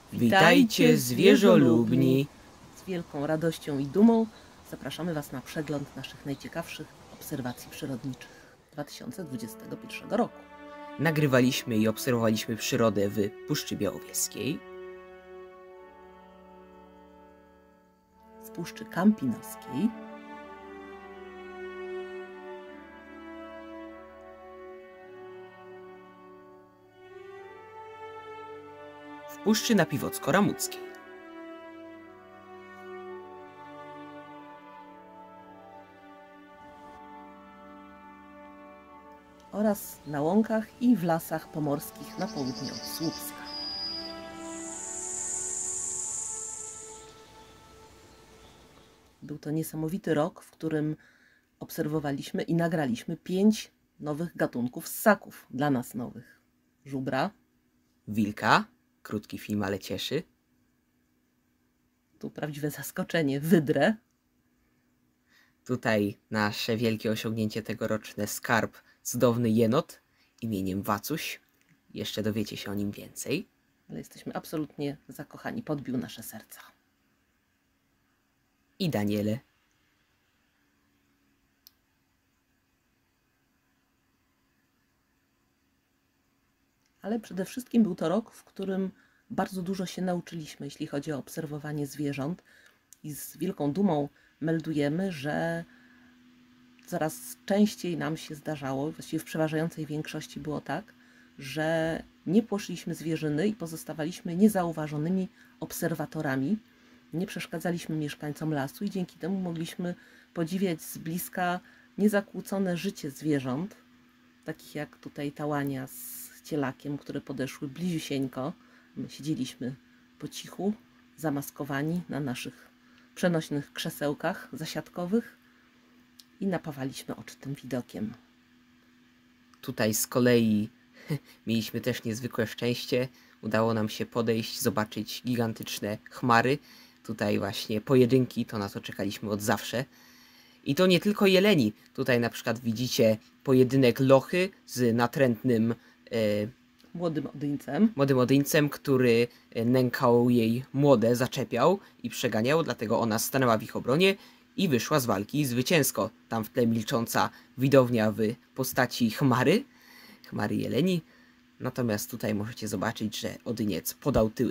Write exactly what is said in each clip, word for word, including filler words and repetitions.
Witajcie zwierzolubni! Z wielką radością i dumą zapraszamy Was na przegląd naszych najciekawszych obserwacji przyrodniczych dwa tysiące dwudziestego pierwszego roku. Nagrywaliśmy i obserwowaliśmy przyrodę w Puszczy Białowieskiej, z Puszczy Kampinoskiej, w Puszczy Napiwocko-Ramuckiej, oraz na łąkach i w lasach pomorskich na południe od Słupska. Był to niesamowity rok, w którym obserwowaliśmy i nagraliśmy pięć nowych gatunków ssaków, dla nas nowych. Żubra, wilka, krótki film, ale cieszy, tu prawdziwe zaskoczenie, wydrę, tutaj nasze wielkie osiągnięcie tegoroczne, skarb, cudowny jenot imieniem Wacuś. Jeszcze dowiecie się o nim więcej. ale jesteśmy absolutnie zakochani, podbił nasze serca. I Daniele. Ale przede wszystkim był to rok, w którym bardzo dużo się nauczyliśmy, jeśli chodzi o obserwowanie zwierząt, i z wielką dumą meldujemy, że coraz częściej nam się zdarzało, właściwie w przeważającej większości było tak, że nie płoszliśmy zwierzyny i pozostawaliśmy niezauważonymi obserwatorami, nie przeszkadzaliśmy mieszkańcom lasu i dzięki temu mogliśmy podziwiać z bliska niezakłócone życie zwierząt, takich jak tutaj tałania z cielakiem, które podeszły bliziusieńko. My siedzieliśmy po cichu, zamaskowani na naszych przenośnych krzesełkach zasiadkowych i napawaliśmy oczy tym widokiem. Tutaj z kolei mieliśmy też niezwykłe szczęście. Udało nam się podejść, zobaczyć gigantyczne chmary. Tutaj właśnie pojedynki, to na co czekaliśmy od zawsze. I to nie tylko jeleni. Tutaj na przykład widzicie pojedynek lochy z natrętnym e, Młodym odyńcem. młodym odyńcem, który nękał jej młode, zaczepiał i przeganiał, dlatego ona stanęła w ich obronie i wyszła z walki zwycięsko. Tam w tle milcząca widownia w postaci chmary, chmary jeleni. Natomiast tutaj możecie zobaczyć, że odyniec podał tyły.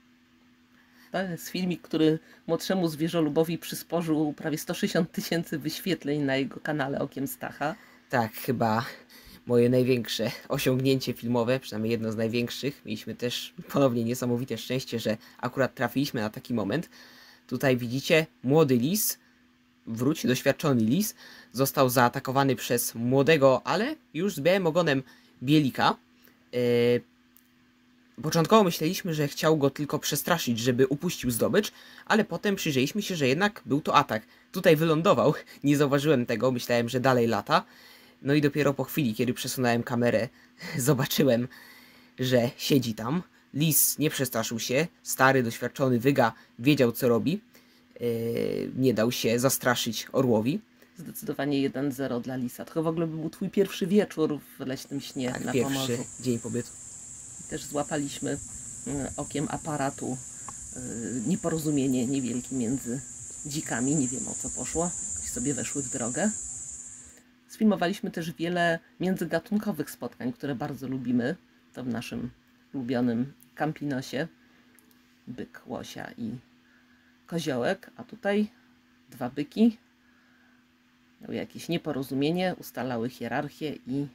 To jest filmik, który młodszemu zwierzolubowi przysporzył prawie sto sześćdziesiąt tysięcy wyświetleń na jego kanale Okiem Stacha. Tak, chyba moje największe osiągnięcie filmowe, przynajmniej jedno z największych. Mieliśmy też ponownie niesamowite szczęście, że akurat trafiliśmy na taki moment. Tutaj widzicie młody lis, wróć, doświadczony lis, został zaatakowany przez młodego, ale już z białym ogonem bielika. Yy, Początkowo myśleliśmy, że chciał go tylko przestraszyć, żeby upuścił zdobycz, ale potem przyjrzeliśmy się, że jednak był to atak. Tutaj wylądował, nie zauważyłem tego, myślałem, że dalej lata. No i dopiero po chwili, kiedy przesunąłem kamerę, zobaczyłem, że siedzi tam. Lis nie przestraszył się, stary, doświadczony wyga wiedział, co robi. Yy, nie dał się zastraszyć orłowi. Zdecydowanie jeden zero dla lisa. To w ogóle był twój pierwszy wieczór w leśnym śnie Tak, na pierwszy Pomorzu. dzień pobytu. Też złapaliśmy y, okiem aparatu y, nieporozumienie niewielkie między dzikami. Nie wiem, o co poszło. Jakoś sobie weszły w drogę. Sfilmowaliśmy też wiele międzygatunkowych spotkań, które bardzo lubimy. To w naszym ulubionym Kampinosie. Byk, łosia i koziołek. A tutaj dwa byki. Miały jakieś nieporozumienie, ustalały hierarchię i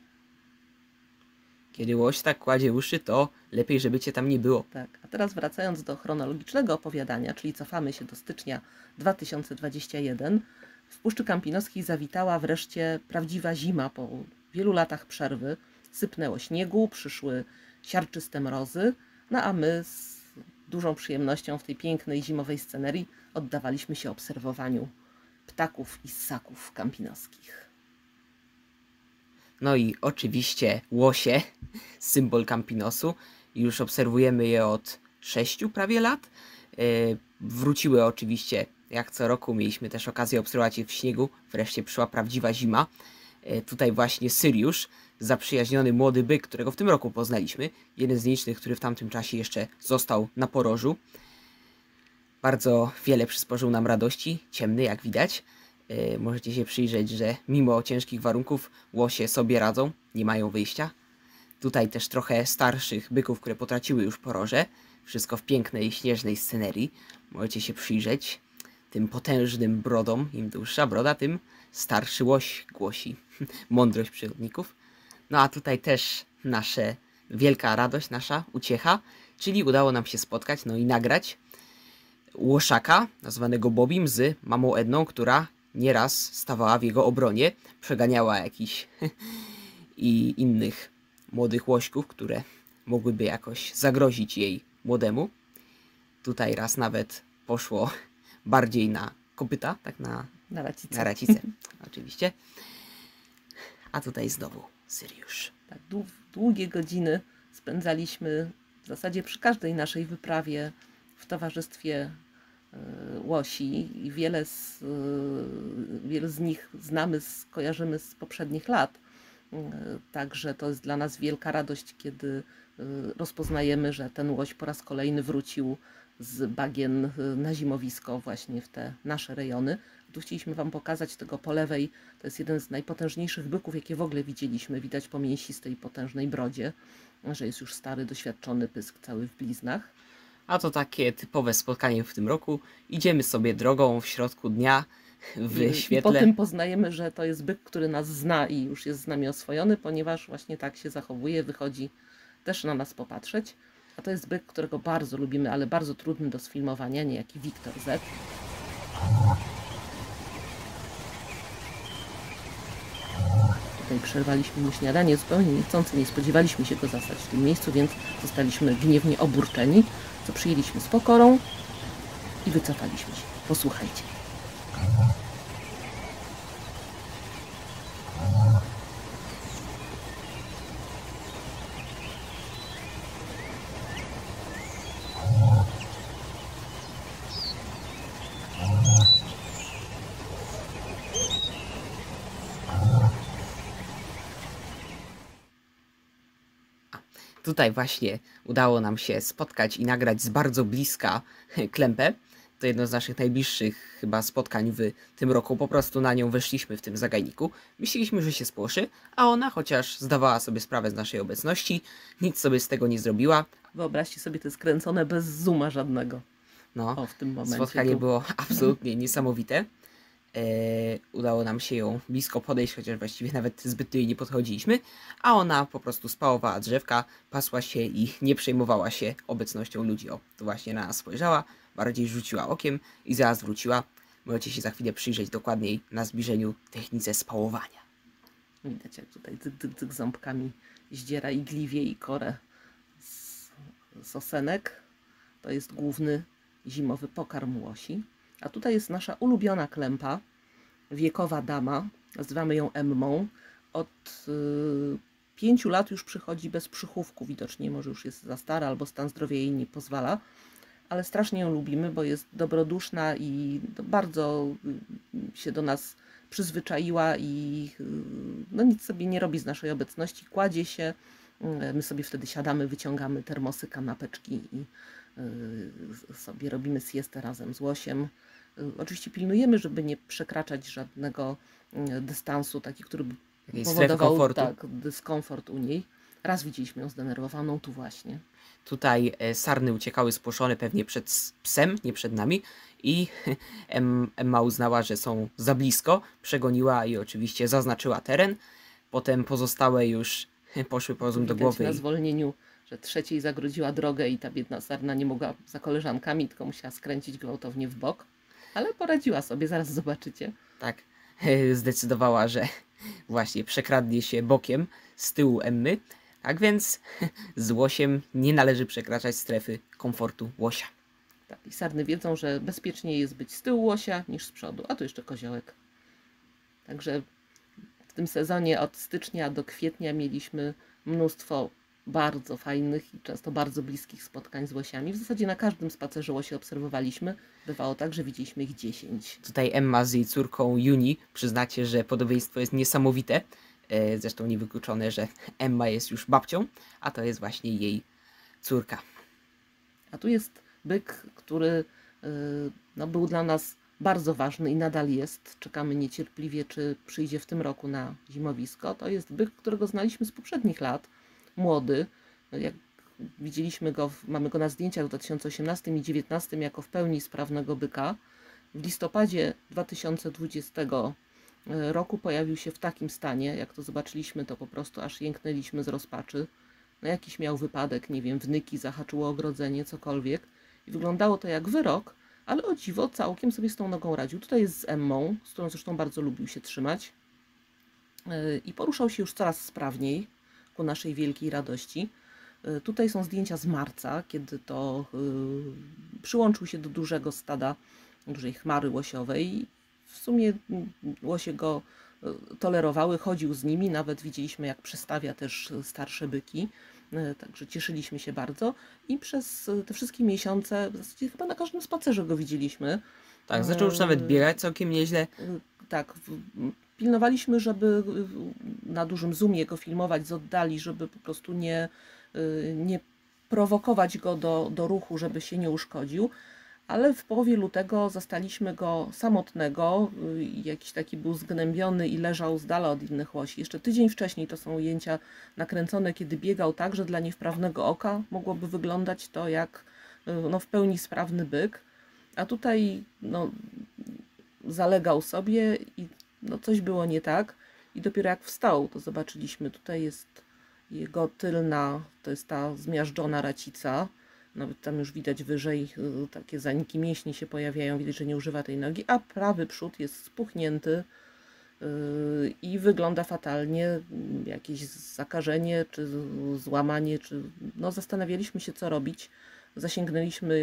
Kiedy łoś tak kładzie uszy, to lepiej, żeby cię tam nie było. tak. A teraz wracając do chronologicznego opowiadania, czyli cofamy się do stycznia dwa tysiące dwudziestego pierwszego, w Puszczy Kampinoskiej zawitała wreszcie prawdziwa zima po wielu latach przerwy. Sypnęło śniegu, przyszły siarczyste mrozy, no a my z dużą przyjemnością w tej pięknej zimowej scenerii oddawaliśmy się obserwowaniu ptaków i ssaków kampinoskich. No i oczywiście łosie, symbol Kampinosu. Już obserwujemy je od sześciu prawie lat. Yy, wróciły oczywiście, jak co roku, mieliśmy też okazję obserwować je w śniegu. Wreszcie przyszła prawdziwa zima. Yy, tutaj właśnie Syriusz, zaprzyjaźniony młody byk, którego w tym roku poznaliśmy. Jeden z licznych, który w tamtym czasie jeszcze został na porożu. Bardzo wiele przysporzył nam radości, ciemny jak widać. Yy, możecie się przyjrzeć, że mimo ciężkich warunków łosie sobie radzą, nie mają wyjścia. Tutaj też trochę starszych byków, które potraciły już poroże. Wszystko w pięknej, śnieżnej scenerii. Możecie się przyjrzeć tym potężnym brodom. Im dłuższa broda, tym starszy łoś, głosi mądrość przyrodników. No a tutaj też nasza wielka radość, nasza uciecha, czyli udało nam się spotkać, no i nagrać łoszaka, nazwanego Bobim, z mamą Edną, która nieraz stawała w jego obronie, przeganiała jakichś i innych młodych łośków, które mogłyby jakoś zagrozić jej młodemu. Tutaj raz nawet poszło bardziej na kopyta, tak na, Na racicę. na racicę, oczywiście. A tutaj znowu Syriusz. Tak, dłu- długie godziny spędzaliśmy w zasadzie przy każdej naszej wyprawie w towarzystwie y, łosi i wiele z, y, wiele z nich znamy, z, kojarzymy z poprzednich lat. Y, Także to jest dla nas wielka radość, kiedy y, rozpoznajemy, że ten łoś po raz kolejny wrócił z bagien y, na zimowisko właśnie w te nasze rejony. Tu chcieliśmy Wam pokazać tego po lewej. To jest jeden z najpotężniejszych byków, jakie w ogóle widzieliśmy. Widać po mięsistej, potężnej brodzie, że jest już stary, doświadczony pysk, cały w bliznach. A to takie typowe spotkanie w tym roku. Idziemy sobie drogą w środku dnia w I, I po świetle. tym poznajemy, że to jest byk, który nas zna i już jest z nami oswojony, ponieważ właśnie tak się zachowuje, wychodzi też na nas popatrzeć. A to jest byk, którego bardzo lubimy, ale bardzo trudny do sfilmowania, niejaki Wiktor Z. Tutaj przerwaliśmy mu śniadanie zupełnie niechcący, nie spodziewaliśmy się go zastać w tym miejscu, więc zostaliśmy gniewnie oburczeni, co przyjęliśmy z pokorą i wycofaliśmy się. Posłuchajcie. Tutaj właśnie udało nam się spotkać i nagrać z bardzo bliska klępę. To jedno z naszych najbliższych chyba spotkań w tym roku. Po prostu na nią weszliśmy w tym zagajniku. Myśleliśmy, że się spłoszy, a ona, chociaż zdawała sobie sprawę z naszej obecności, nic sobie z tego nie zrobiła. Wyobraźcie sobie, to jest kręcone bez zooma żadnego. No, O, w tym momencie. spotkanie tu. było absolutnie niesamowite. E, udało nam się ją blisko podejść, chociaż właściwie nawet zbyt do jej nie podchodziliśmy, a ona po prostu spałowała drzewka, pasła się i nie przejmowała się obecnością ludzi. O, to właśnie na nas spojrzała, bardziej rzuciła okiem i zaraz wróciła. Możecie się za chwilę przyjrzeć dokładniej na zbliżeniu technice spałowania. Widać, jak tutaj cyk, cyk, cyk ząbkami zdziera igliwie i korę z, z osenek. To jest główny zimowy pokarm łosi. A tutaj jest nasza ulubiona klępa, wiekowa dama, nazywamy ją Emmą. Od y, pięciu lat już przychodzi bez przychówku, widocznie może już jest za stara albo stan zdrowia jej nie pozwala, ale strasznie ją lubimy, bo jest dobroduszna i bardzo y, się do nas przyzwyczaiła i y, no nic sobie nie robi z naszej obecności, kładzie się, y, my sobie wtedy siadamy, wyciągamy termosy, kanapeczki i y, sobie robimy siestę razem z łosiem. Oczywiście pilnujemy, żeby nie przekraczać żadnego dystansu, taki, który by Jakiej strefy powodował komfortu. tak, dyskomfort u niej. Raz widzieliśmy ją zdenerwowaną, tu właśnie. Tutaj e, sarny uciekały spłoszone pewnie przed s- psem, nie przed nami i Em- Emma uznała, że są za blisko, przegoniła i oczywiście zaznaczyła teren. Potem pozostałe już poszły po rozum do Widać głowy. na i- zwolnieniu, że trzeciej zagrodziła drogę i ta biedna sarna nie mogła za koleżankami, tylko musiała skręcić gwałtownie w bok. Ale poradziła sobie, zaraz zobaczycie. Tak, zdecydowała, że właśnie przekradnie się bokiem z tyłu Emmy. Tak więc z łosiem nie należy przekraczać strefy komfortu łosia. Tak, i sarny wiedzą, że bezpieczniej jest być z tyłu łosia niż z przodu. A tu jeszcze koziołek. Także w tym sezonie od stycznia do kwietnia mieliśmy mnóstwo bardzo fajnych i często bardzo bliskich spotkań z łosiami. W zasadzie na każdym spacerze łosie obserwowaliśmy. Bywało tak, że widzieliśmy ich dziesięć. Tutaj Emma z jej córką Juni, przyznacie, że podobieństwo jest niesamowite. E, zresztą niewykluczone, że Emma jest już babcią, a to jest właśnie jej córka. A tu jest byk, który y, no, był dla nas bardzo ważny i nadal jest. Czekamy niecierpliwie, czy przyjdzie w tym roku na zimowisko. To jest byk, którego znaliśmy z poprzednich lat. Młody. Jak widzieliśmy go, w, mamy go na zdjęciach w dwa tysiące osiemnastym i dwa tysiące dziewiętnastym jako w pełni sprawnego byka. W listopadzie dwa tysiące dwudziestego roku pojawił się w takim stanie. Jak to zobaczyliśmy, to po prostu aż jęknęliśmy z rozpaczy. No jakiś miał wypadek, nie wiem, wnyki, zahaczyło ogrodzenie, cokolwiek. I wyglądało to jak wyrok, ale o dziwo całkiem sobie z tą nogą radził. Tutaj jest z Emmą, z którą zresztą bardzo lubił się trzymać. I poruszał się już coraz sprawniej, ku naszej wielkiej radości. Tutaj są zdjęcia z marca, kiedy to yy, przyłączył się do dużego stada, dużej chmary łosiowej. W sumie łosie go tolerowały, chodził z nimi, nawet widzieliśmy, jak przestawia też starsze byki, także cieszyliśmy się bardzo i przez te wszystkie miesiące, w zasadzie chyba na każdym spacerze go widzieliśmy. Tak, zaczął już nawet biegać całkiem nieźle. Tak, pilnowaliśmy, żeby na dużym zoomie go filmować z oddali, żeby po prostu nie, nie prowokować go do, do ruchu, żeby się nie uszkodził. Ale w połowie lutego zastaliśmy go samotnego, jakiś taki był zgnębiony i leżał z dala od innych łosi. Jeszcze tydzień wcześniej to są ujęcia nakręcone, kiedy biegał tak, że dla niewprawnego oka mogłoby wyglądać to jak no, w pełni sprawny byk. A tutaj no, zalegał sobie i no, coś było nie tak. I dopiero jak wstał, to zobaczyliśmy, tutaj jest jego tylna, to jest ta zmiażdżona racica. Nawet tam już widać wyżej, takie zaniki mięśni się pojawiają, widać, że nie używa tej nogi, a prawy przód jest spuchnięty yy, i wygląda fatalnie. Jakieś zakażenie, czy złamanie, czy... No zastanawialiśmy się, co robić. Zasięgnęliśmy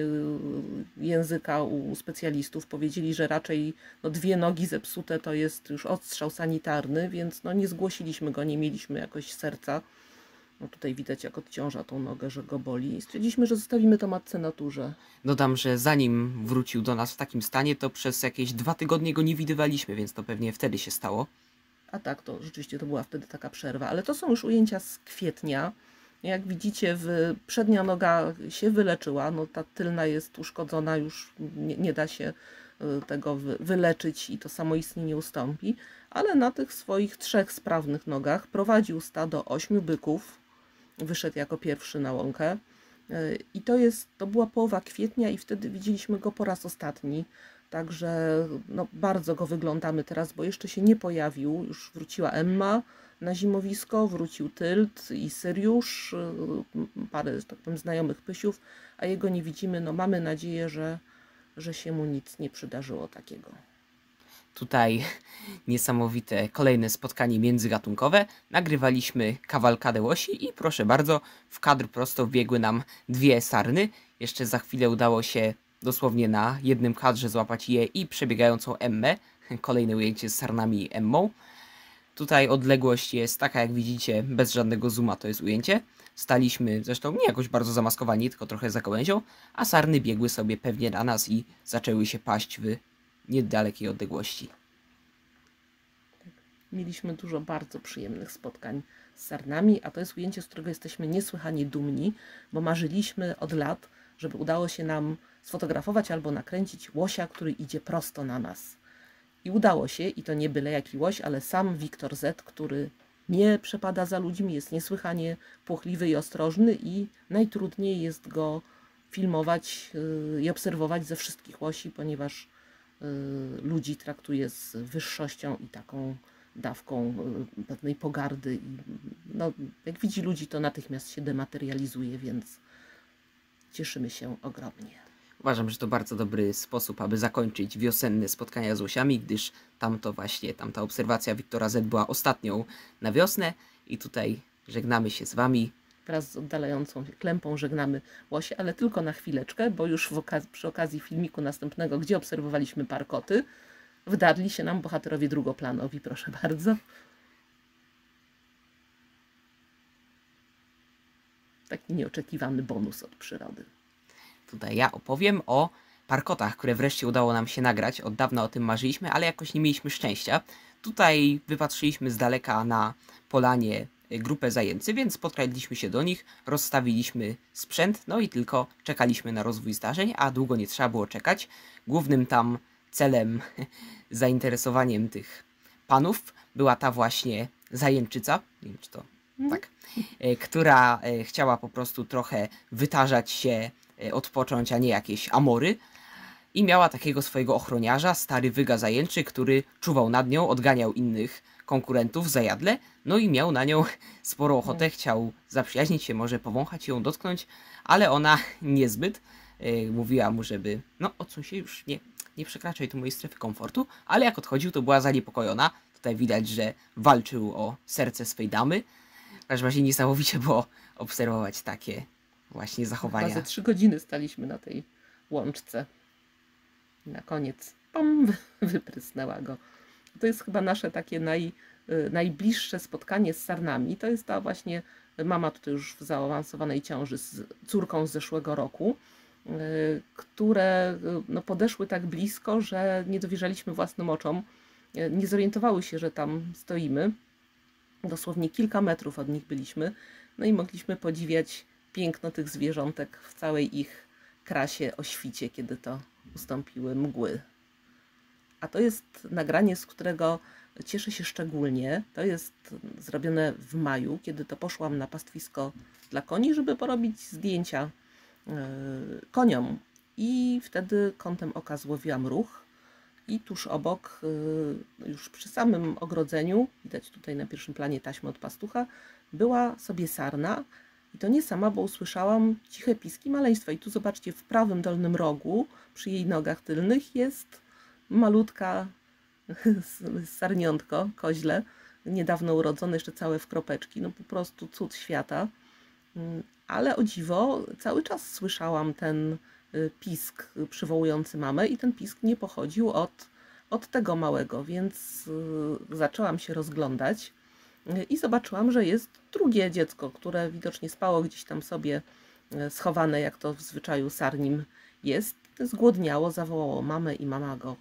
języka u specjalistów, powiedzieli, że raczej no, dwie nogi zepsute to jest już odstrzał sanitarny, więc no, nie zgłosiliśmy go, nie mieliśmy jakoś serca. No tutaj widać, jak odciąża tą nogę, że go boli. I stwierdziliśmy, że zostawimy to matce naturze. Dodam, że zanim wrócił do nas w takim stanie, to przez jakieś dwa tygodnie go nie widywaliśmy, więc to pewnie wtedy się stało. A tak, to rzeczywiście to była wtedy taka przerwa. Ale to są już ujęcia z kwietnia. Jak widzicie, w, przednia noga się wyleczyła. No ta tylna jest uszkodzona, już nie, nie da się tego wy, wyleczyć i to samoistnie nie ustąpi. Ale na tych swoich trzech sprawnych nogach prowadził stado ośmiu byków. Wyszedł jako pierwszy na łąkę i to jest, to była połowa kwietnia i wtedy widzieliśmy go po raz ostatni, także no, bardzo go wyglądamy teraz, bo jeszcze się nie pojawił, już wróciła Emma na zimowisko, wrócił Tylt i Syriusz, parę, że tak powiem, znajomych pysiów, a jego nie widzimy. No mamy nadzieję, że, że się mu nic nie przydarzyło takiego. Tutaj niesamowite kolejne spotkanie międzygatunkowe. Nagrywaliśmy kawalkadę łosi i proszę bardzo, w kadr prosto wbiegły nam dwie sarny. Jeszcze za chwilę udało się dosłownie na jednym kadrze złapać je i przebiegającą Emmę. Kolejne ujęcie z sarnami i Emmą. Tutaj odległość jest taka, jak widzicie, bez żadnego zooma to jest ujęcie. Staliśmy zresztą nie jakoś bardzo zamaskowani, tylko trochę za gałęzią, a sarny biegły sobie pewnie na nas i zaczęły się paść w niedalekiej odległości. Mieliśmy dużo bardzo przyjemnych spotkań z sarnami, a to jest ujęcie, z którego jesteśmy niesłychanie dumni, bo marzyliśmy od lat, żeby udało się nam sfotografować albo nakręcić łosia, który idzie prosto na nas. I udało się, i to nie byle jaki łoś, ale sam Wiktor Z, który nie przepada za ludźmi, jest niesłychanie płochliwy i ostrożny i najtrudniej jest go filmować yy, i obserwować ze wszystkich łosi, ponieważ yy, ludzi traktuje z wyższością i taką dawką yy, pewnej pogardy. I, no, jak widzi ludzi, to natychmiast się dematerializuje, więc cieszymy się ogromnie. Uważam, że to bardzo dobry sposób, aby zakończyć wiosenne spotkania z łosiami, gdyż tamto właśnie, tamta obserwacja Wiktora Z była ostatnią na wiosnę i tutaj żegnamy się z Wami. Wraz z oddalającą się klępą żegnamy łosie, ale tylko na chwileczkę, bo już w okaz przy okazji filmiku następnego, gdzie obserwowaliśmy parkoty, wdarli się nam bohaterowie drugoplanowi, proszę bardzo. Taki nieoczekiwany bonus od przyrody. Tutaj ja opowiem o parkotach, które wreszcie udało nam się nagrać. Od dawna o tym marzyliśmy, ale jakoś nie mieliśmy szczęścia. Tutaj wypatrzyliśmy z daleka na polanie grupę zajęcy, więc podkradliśmy się do nich, rozstawiliśmy sprzęt, no i tylko czekaliśmy na rozwój zdarzeń, a długo nie trzeba było czekać. Głównym tam celem, zainteresowaniem tych panów była ta właśnie zajęczyca, nie wiem czy to Mhm. tak, e, która e, chciała po prostu trochę wytarzać się, e, odpocząć, a nie jakieś amory. I miała takiego swojego ochroniarza, stary wyga zajęczy, który czuwał nad nią, odganiał innych konkurentów zajadle, no i miał na nią sporą ochotę, chciał zaprzyjaźnić się, może powąchać ją, dotknąć, ale ona niezbyt. Yy, mówiła mu, żeby no odsuń się już, nie, nie przekraczaj tu mojej strefy komfortu, ale jak odchodził, to była zaniepokojona. Tutaj widać, że walczył o serce swej damy. W każdym razie niesamowicie było obserwować takie właśnie zachowania. Chyba ze trzy godziny staliśmy na tej łączce. Na koniec pom, wyprysnęła go. To jest chyba nasze takie naj, najbliższe spotkanie z sarnami. To jest ta właśnie mama tutaj już w zaawansowanej ciąży z córką z zeszłego roku, które no, podeszły tak blisko, że nie dowierzaliśmy własnym oczom. Nie zorientowały się, że tam stoimy. Dosłownie kilka metrów od nich byliśmy. No i mogliśmy podziwiać piękno tych zwierzątek w całej ich krasie o świcie, kiedy to ustąpiły mgły. A to jest nagranie, z którego cieszę się szczególnie. To jest zrobione w maju, kiedy to poszłam na pastwisko dla koni, żeby porobić zdjęcia yy, koniom. I wtedy kątem oka złowiłam ruch. I tuż obok, yy, już przy samym ogrodzeniu, widać tutaj na pierwszym planie taśmy od pastucha, była sobie sarna. I to nie sama, bo usłyszałam ciche piski maleństwa. I tu zobaczcie, w prawym dolnym rogu, przy jej nogach tylnych, jest malutka sarniątko, koźle, niedawno urodzone, jeszcze całe w kropeczki. No po prostu cud świata. Ale o dziwo, cały czas słyszałam ten pisk przywołujący mamę i ten pisk nie pochodził od, od tego małego, więc zaczęłam się rozglądać. I zobaczyłam, że jest drugie dziecko, które widocznie spało gdzieś tam sobie schowane, jak to w zwyczaju sarnim jest. Zgłodniało, zawołało mamę i mama go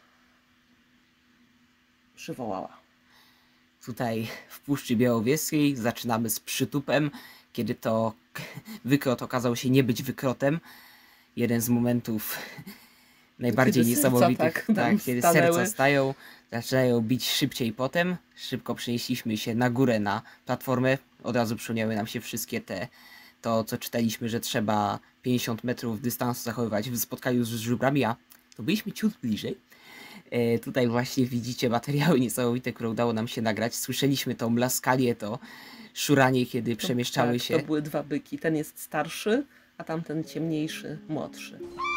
przywołała. Tutaj w Puszczy Białowieskiej zaczynamy z przytupem, kiedy to wykrot okazał się nie być wykrotem. Jeden z momentów najbardziej Kiedy serca niesamowitych, tak tak, nam kiedy stanęły. serca stają, zaczynają bić szybciej potem. Szybko przenieśliśmy się na górę, na platformę. Od razu przypomniały nam się wszystkie te, to co czytaliśmy, że trzeba pięćdziesiąt metrów dystansu zachowywać w spotkaniu z żubrami, a to byliśmy ciut bliżej. E, tutaj właśnie widzicie materiały niesamowite, które udało nam się nagrać. Słyszeliśmy to mlaskanie, to szuranie, kiedy przemieszczały tak, się. To były dwa byki. Ten jest starszy, a tamten ciemniejszy, młodszy.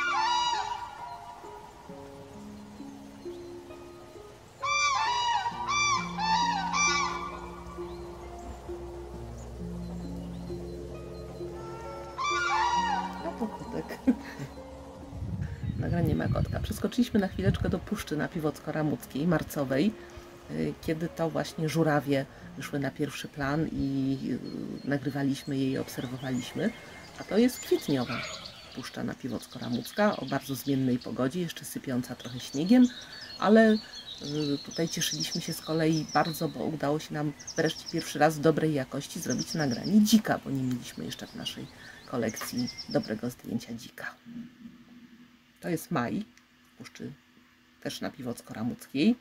A to kotek. Nagranie Makotka. Przeskoczyliśmy na chwileczkę do Puszczy Napiwocko-Ramuckiej, marcowej, kiedy to właśnie żurawie wyszły na pierwszy plan i nagrywaliśmy je i obserwowaliśmy. A to jest kwietniowa Puszcza Napiwocko-Ramucka o bardzo zmiennej pogodzie, jeszcze sypiąca trochę śniegiem, ale tutaj cieszyliśmy się z kolei bardzo, bo udało się nam wreszcie pierwszy raz w dobrej jakości zrobić nagranie dzika, bo nie mieliśmy jeszcze w naszej kolekcji dobrego zdjęcia dzika. To jest maj w Puszczy też Napiwocko-Ramuckiej.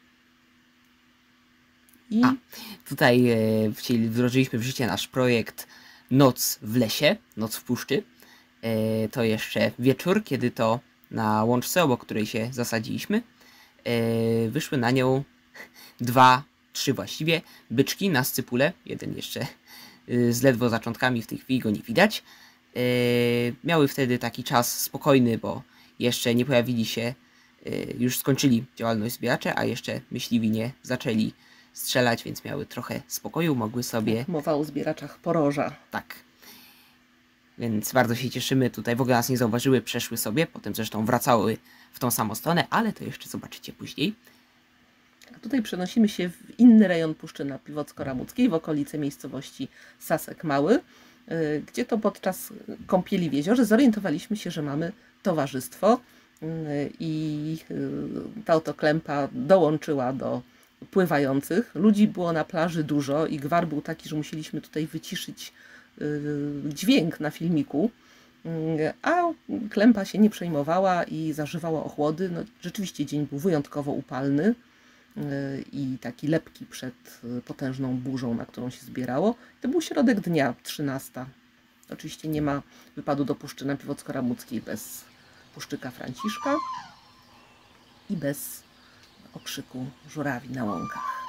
I A, tutaj e, wdrożyliśmy w życie nasz projekt Noc w lesie, Noc w puszczy. E, to jeszcze wieczór, kiedy to na łączce, obok której się zasadziliśmy, e, wyszły na nią dwa, trzy właściwie, byczki na scypule. Jeden jeszcze e, z ledwo zaczątkami, w tej chwili go nie widać. E, miały wtedy taki czas spokojny, bo jeszcze nie pojawili się, e, już skończyli działalność zbieracze, a jeszcze myśliwi nie zaczęli strzelać, więc miały trochę spokoju, mogły sobie... Mowa o zbieraczach poroża. Tak. Więc bardzo się cieszymy. Tutaj w ogóle nas nie zauważyły, przeszły sobie, potem zresztą wracały w tą samą stronę, ale to jeszcze zobaczycie później. A tutaj przenosimy się w inny rejon Puszczy Napiwocko-Ramuckiej, w okolice miejscowości Sasek Mały. gdzie to podczas kąpieli w jeziorze zorientowaliśmy się, że mamy towarzystwo i ta oto klępa dołączyła do pływających. Ludzi było na plaży dużo i gwar był taki, że musieliśmy tutaj wyciszyć dźwięk na filmiku, a klępa się nie przejmowała i zażywała ochłody. No, rzeczywiście dzień był wyjątkowo upalny i taki lepki przed potężną burzą, na którą się zbierało. To był środek dnia, trzynasta. Oczywiście nie ma wypadu do Puszczy Napiwocko-Ramuckiej bez puszczyka Franciszka i bez okrzyku żurawi na łąkach.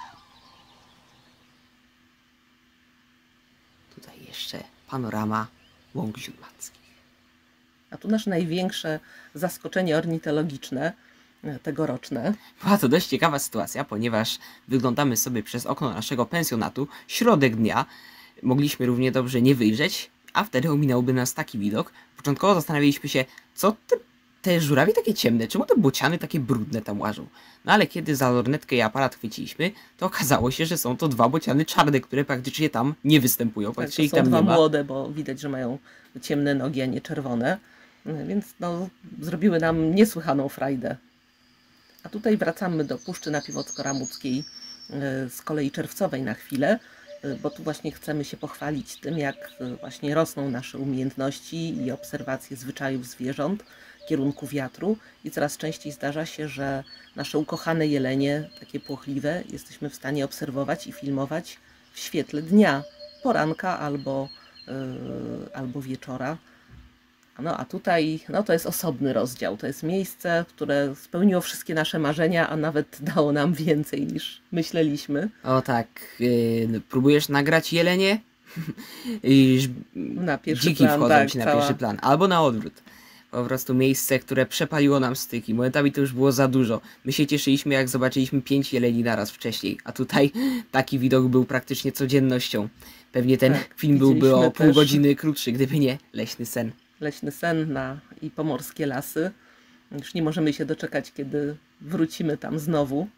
Tutaj jeszcze panorama łąk ziółmackich. A tu nasze największe zaskoczenie ornitologiczne tegoroczne. Była to dość ciekawa sytuacja, ponieważ wyglądamy sobie przez okno naszego pensjonatu, środek dnia, mogliśmy równie dobrze nie wyjrzeć, a wtedy ominąłby nas taki widok. Początkowo zastanawialiśmy się, co te, te żurawie takie ciemne, czemu te bociany takie brudne tam łażą. No ale kiedy za lornetkę i aparat chwyciliśmy, to okazało się, że są to dwa bociany czarne, które praktycznie tam nie występują. Tak, Praktycznie to ich są tam dwa nie ma. młode, bo widać, że mają ciemne nogi, a nie czerwone. Więc no, zrobiły nam niesłychaną frajdę. A tutaj wracamy do Puszczy Napiwocko-Ramuckiej z kolei czerwcowej na chwilę, bo tu właśnie chcemy się pochwalić tym, jak właśnie rosną nasze umiejętności i obserwacje zwyczajów zwierząt, kierunku wiatru i coraz częściej zdarza się, że nasze ukochane jelenie, takie płochliwe, jesteśmy w stanie obserwować i filmować w świetle dnia, poranka albo, yy, albo wieczora. No a tutaj, no to jest osobny rozdział, to jest miejsce, które spełniło wszystkie nasze marzenia, a nawet dało nam więcej niż myśleliśmy. O tak, yy, próbujesz nagrać jelenie? I na pierwszy dziki plan, wchodzą tak, ci na cała... pierwszy plan, albo na odwrót. Po prostu miejsce, które przepaliło nam styki. Momentami to już było za dużo. My się cieszyliśmy, jak zobaczyliśmy pięć jeleni naraz wcześniej, a tutaj taki widok był praktycznie codziennością. Pewnie ten tak, film byłby o pół też... godziny krótszy, gdyby nie Leśny sen. Leśny sen na i pomorskie lasy. Już nie możemy się doczekać, kiedy wrócimy tam znowu.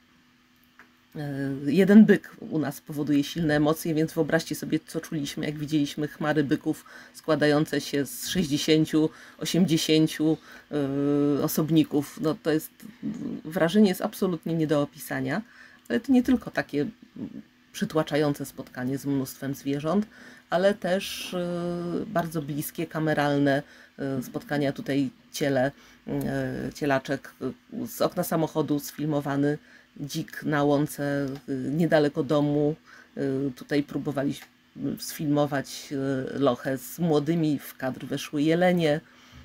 Jeden byk u nas powoduje silne emocje, więc wyobraźcie sobie, co czuliśmy, jak widzieliśmy chmary byków składające się z sześćdziesięciu, osiemdziesięciu yy, osobników. No to jest, wrażenie jest absolutnie nie do opisania, ale to nie tylko takie przytłaczające spotkanie z mnóstwem zwierząt, ale też yy, bardzo bliskie, kameralne yy, spotkania. Tutaj ciele, yy, cielaczek yy, z okna samochodu sfilmowany dzik na łące niedaleko domu. Tutaj próbowaliśmy sfilmować lochę z młodymi, w kadr weszły jelenie.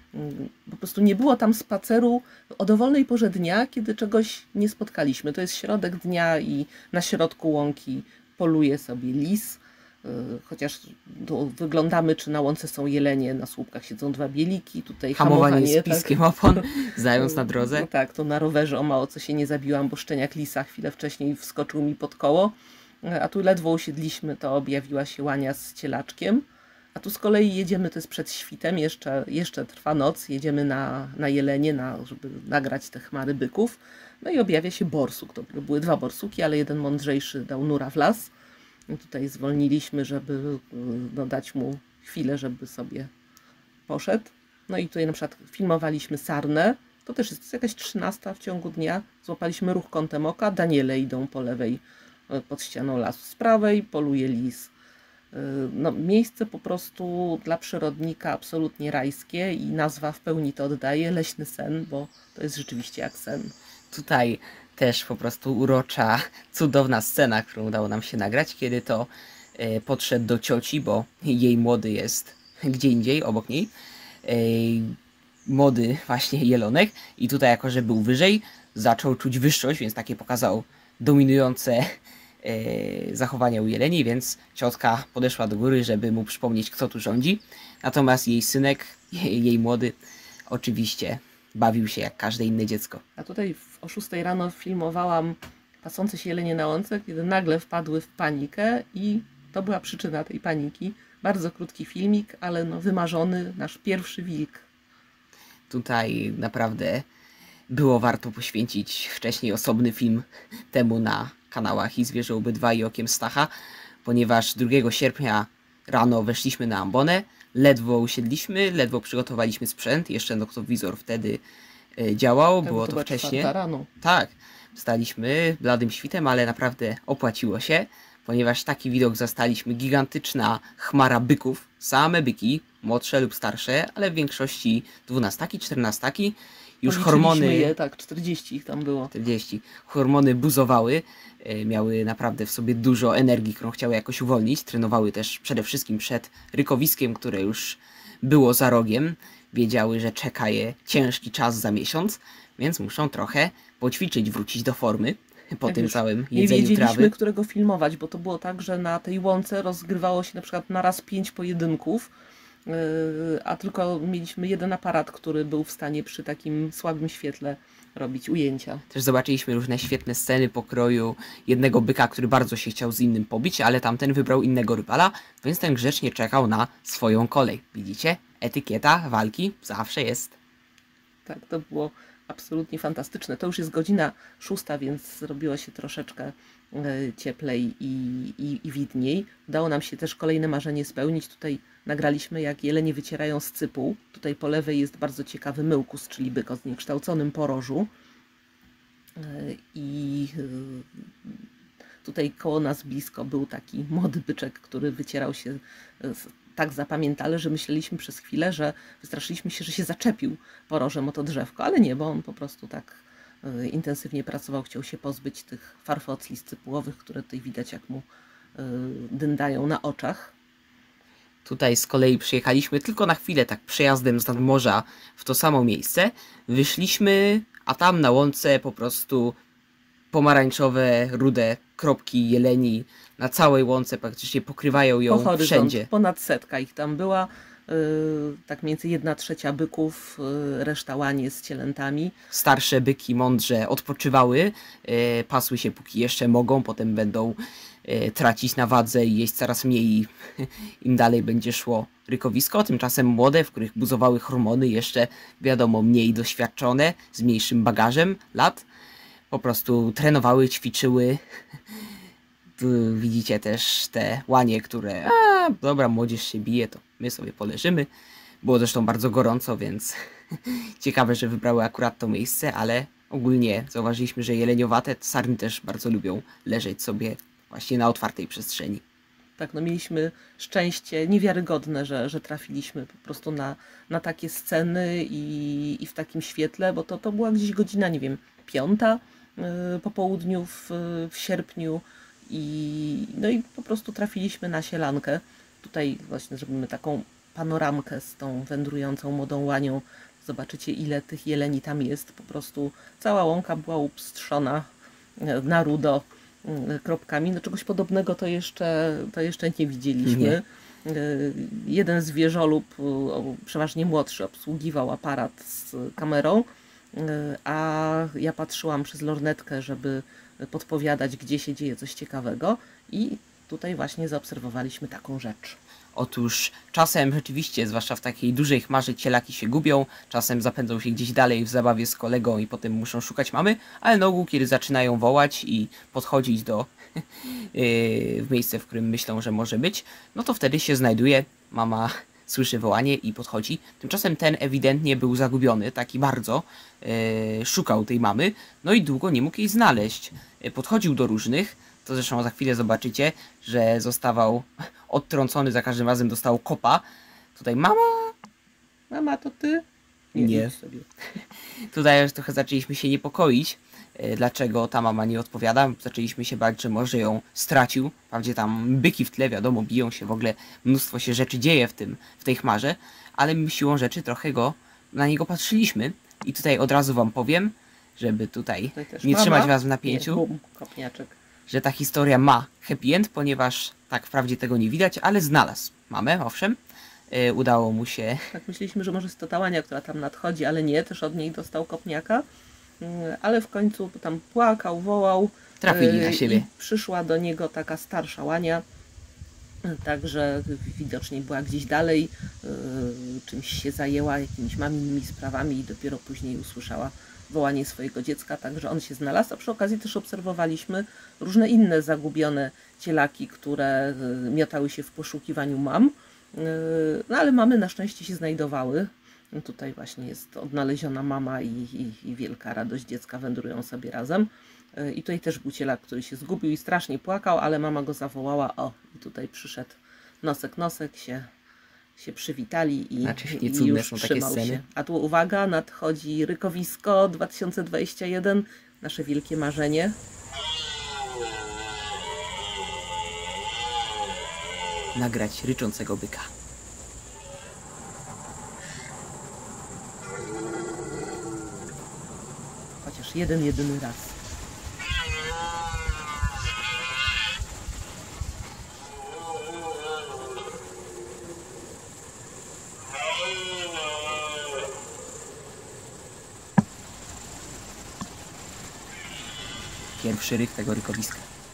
Po prostu nie było tam spaceru o dowolnej porze dnia, kiedy czegoś nie spotkaliśmy. To jest środek dnia i na środku łąki poluje sobie lis. Chociaż wyglądamy, czy na łące są jelenie, na słupkach siedzą dwa bieliki, tutaj hamowanie, hamowanie z piskiem tak. opon, znając na drodze. No tak, to na rowerze o mało co się nie zabiłam, bo szczeniak lisa chwilę wcześniej wskoczył mi pod koło, a tu ledwo usiedliśmy, to objawiła się łania z cielaczkiem, a tu z kolei jedziemy, to jest przed świtem, jeszcze, jeszcze trwa noc, jedziemy na, na jelenie, na, żeby nagrać te chmary byków, no i objawia się borsuk, to były dwa borsuki, ale jeden mądrzejszy dał nura w las. Tutaj zwolniliśmy, żeby no, dać mu chwilę, żeby sobie poszedł. No i tutaj na przykład filmowaliśmy sarnę. To też jest jakaś trzynasta w ciągu dnia. Złapaliśmy ruch kątem oka. Daniele idą po lewej pod ścianą lasu. Z prawej poluje lis. No, miejsce po prostu dla przyrodnika absolutnie rajskie i nazwa w pełni to oddaje. Leśny sen, bo to jest rzeczywiście jak sen. Tutaj też po prostu urocza, cudowna scena, którą udało nam się nagrać, kiedy to e, podszedł do cioci, bo jej młody jest gdzie indziej, obok niej. E, młody właśnie jelonek i tutaj jako, że był wyżej, zaczął czuć wyższość, więc takie pokazał dominujące e, zachowania u jeleni, więc ciotka podeszła do góry, żeby mu przypomnieć, kto tu rządzi. Natomiast jej synek, jej, jej młody, oczywiście bawił się jak każde inne dziecko. A tutaj w, o szóstej rano filmowałam pasące się jelenie na łące, kiedy nagle wpadły w panikę i to była przyczyna tej paniki. Bardzo krótki filmik, ale no wymarzony, nasz pierwszy wilk. Tutaj naprawdę było warto poświęcić wcześniej osobny film temu na kanałach I Zwierzę Obydwa i Okiem Stacha, ponieważ drugiego sierpnia rano weszliśmy na ambonę, ledwo usiedliśmy, ledwo przygotowaliśmy sprzęt, jeszcze noktowizor wtedy e, działał, Tak, było bo to była wcześnie. czwarta rano. Tak, wstaliśmy bladym świtem, ale naprawdę opłaciło się, ponieważ taki widok zastaliśmy, gigantyczna chmara byków, same byki, młodsze lub starsze, ale w większości dwunastaki, czternastaki, już Policzyliśmy hormony... je, tak, czterdzieści ich tam było. czterdzieści. Hormony buzowały, e, miały naprawdę w sobie dużo energii, którą chciały jakoś uwolnić. Trenowały też przede wszystkim przed rykowiskiem, które już było za rogiem. Wiedziały, że czeka je ciężki czas za miesiąc, więc muszą trochę poćwiczyć, wrócić do formy po Jak tym już całym Nie jedzeniu wiedzieliśmy, trawy. którego filmować, bo to było tak, że na tej łące rozgrywało się na przykład na raz pięć pojedynków, yy, a tylko mieliśmy jeden aparat, który był w stanie przy takim słabym świetle robić ujęcia. Też zobaczyliśmy różne świetne sceny pokroju jednego byka, który bardzo się chciał z innym pobić, ale tamten wybrał innego rywala, więc ten grzecznie czekał na swoją kolej. Widzicie? Etykieta walki zawsze jest. Tak, to było absolutnie fantastyczne. To już jest godzina szósta, więc zrobiło się troszeczkę e, cieplej i, i, i widniej. Udało nam się też kolejne marzenie spełnić. Tutaj nagraliśmy, jak jelenie wycierają z cypuł. Tutaj po lewej jest bardzo ciekawy myłkus, czyli byk o zniekształconym porożu. E, I e, tutaj koło nas blisko był taki młody byczek, który wycierał się z tak zapamiętale, że myśleliśmy przez chwilę, że wystraszyliśmy się, że się zaczepił porożem o to drzewko, ale nie, bo on po prostu tak y, intensywnie pracował, chciał się pozbyć tych farfocli scypułowych, które tutaj widać, jak mu y, dyndają na oczach. Tutaj z kolei przyjechaliśmy tylko na chwilę, tak przejazdem z nadmorza w to samo miejsce. Wyszliśmy, a tam na łące po prostu pomarańczowe, rude kropki jeleni na całej łące praktycznie pokrywają ją Po horyzont, wszędzie. ponad setka ich tam była, y, tak mniej więcej jedna trzecia byków, y, reszta łanie z cielętami. Starsze byki mądrze odpoczywały, e, pasły się póki jeszcze mogą, potem będą e, tracić na wadze i jeść coraz mniej im dalej będzie szło rykowisko. Tymczasem młode, w których buzowały hormony, jeszcze wiadomo mniej doświadczone, z mniejszym bagażem lat, po prostu trenowały, ćwiczyły. Tu widzicie też te łanie, które a dobra, młodzież się bije, to my sobie poleżymy. Było zresztą bardzo gorąco, więc ciekawe, że wybrały akurat to miejsce, ale ogólnie zauważyliśmy, że jeleniowate sarny też bardzo lubią leżeć sobie właśnie na otwartej przestrzeni. Tak, no mieliśmy szczęście niewiarygodne, że, że trafiliśmy po prostu na, na takie sceny i, i w takim świetle, bo to, to była gdzieś godzina, nie wiem, piąta yy, po południu w, w sierpniu i, no i po prostu trafiliśmy na sielankę. Tutaj właśnie zrobimy taką panoramkę z tą wędrującą młodą łanią. Zobaczycie, ile tych jeleni tam jest. Po prostu cała łąka była upstrzona na rudo kropkami. No czegoś podobnego to jeszcze, to jeszcze nie widzieliśmy. Nie. Jeden zwierzolub, przeważnie młodszy, obsługiwał aparat z kamerą, a ja patrzyłam przez lornetkę, żeby podpowiadać, gdzie się dzieje coś ciekawego i tutaj właśnie zaobserwowaliśmy taką rzecz. Otóż czasem rzeczywiście, zwłaszcza w takiej dużej chmarze, cielaki się gubią, czasem zapędzą się gdzieś dalej w zabawie z kolegą i potem muszą szukać mamy, ale na ogół, kiedy zaczynają wołać i podchodzić do yy, w miejsce, w którym myślą, że może być, no to wtedy się znajduje, mama słyszy wołanie i podchodzi. Tymczasem ten ewidentnie był zagubiony, taki bardzo, yy, szukał tej mamy, no i długo nie mógł jej znaleźć. Yy, podchodził do różnych, to zresztą za chwilę zobaczycie, że zostawał odtrącony, za każdym razem dostał kopa. Tutaj mama... Mama, to ty? Nie. idź sobie. Tutaj już trochę zaczęliśmy się niepokoić, e, dlaczego ta mama nie odpowiada. Zaczęliśmy się bać, że może ją stracił. Wprawdzie tam byki w tle, wiadomo, biją się, w ogóle mnóstwo się rzeczy dzieje w tym, w tej chmarze, ale my siłą rzeczy trochę go, na niego patrzyliśmy. I tutaj od razu wam powiem, żeby tutaj, Tutaj też nie mama. trzymać was w napięciu, Nie, bum, kopniaczek. że ta historia ma happy end, ponieważ tak wprawdzie tego nie widać, ale znalazł mamę, owszem. Yy, udało mu się. Tak myśleliśmy, że może jest to ta łania, która tam nadchodzi, ale nie, też od niej dostał kopniaka. Yy, Ale w końcu tam płakał, wołał. Trafili yy, na siebie. I przyszła do niego taka starsza łania. Także widocznie była gdzieś dalej, yy, czymś się zajęła, jakimiś maminitymi sprawami i dopiero później usłyszała wołanie swojego dziecka, także on się znalazł, a przy okazji też obserwowaliśmy różne inne zagubione cielaki, które yy, miotały się w poszukiwaniu mam, yy, no ale mamy na szczęście się znajdowały. Tutaj właśnie jest odnaleziona mama i, i, i wielka radość dziecka, wędrują sobie razem. I tutaj też był cielak, który się zgubił i strasznie płakał, ale mama go zawołała. O, i tutaj przyszedł nosek, nosek, się, się przywitali i, znaczy, i cudne już są takie trzymał sceny. się. A tu uwaga, nadchodzi Rykowisko dwa tysiące dwudziesty pierwszy, nasze wielkie marzenie. Nagrać ryczącego byka. Chociaż jeden, jedyny raz. Pierwszy ryk tego rykowiska.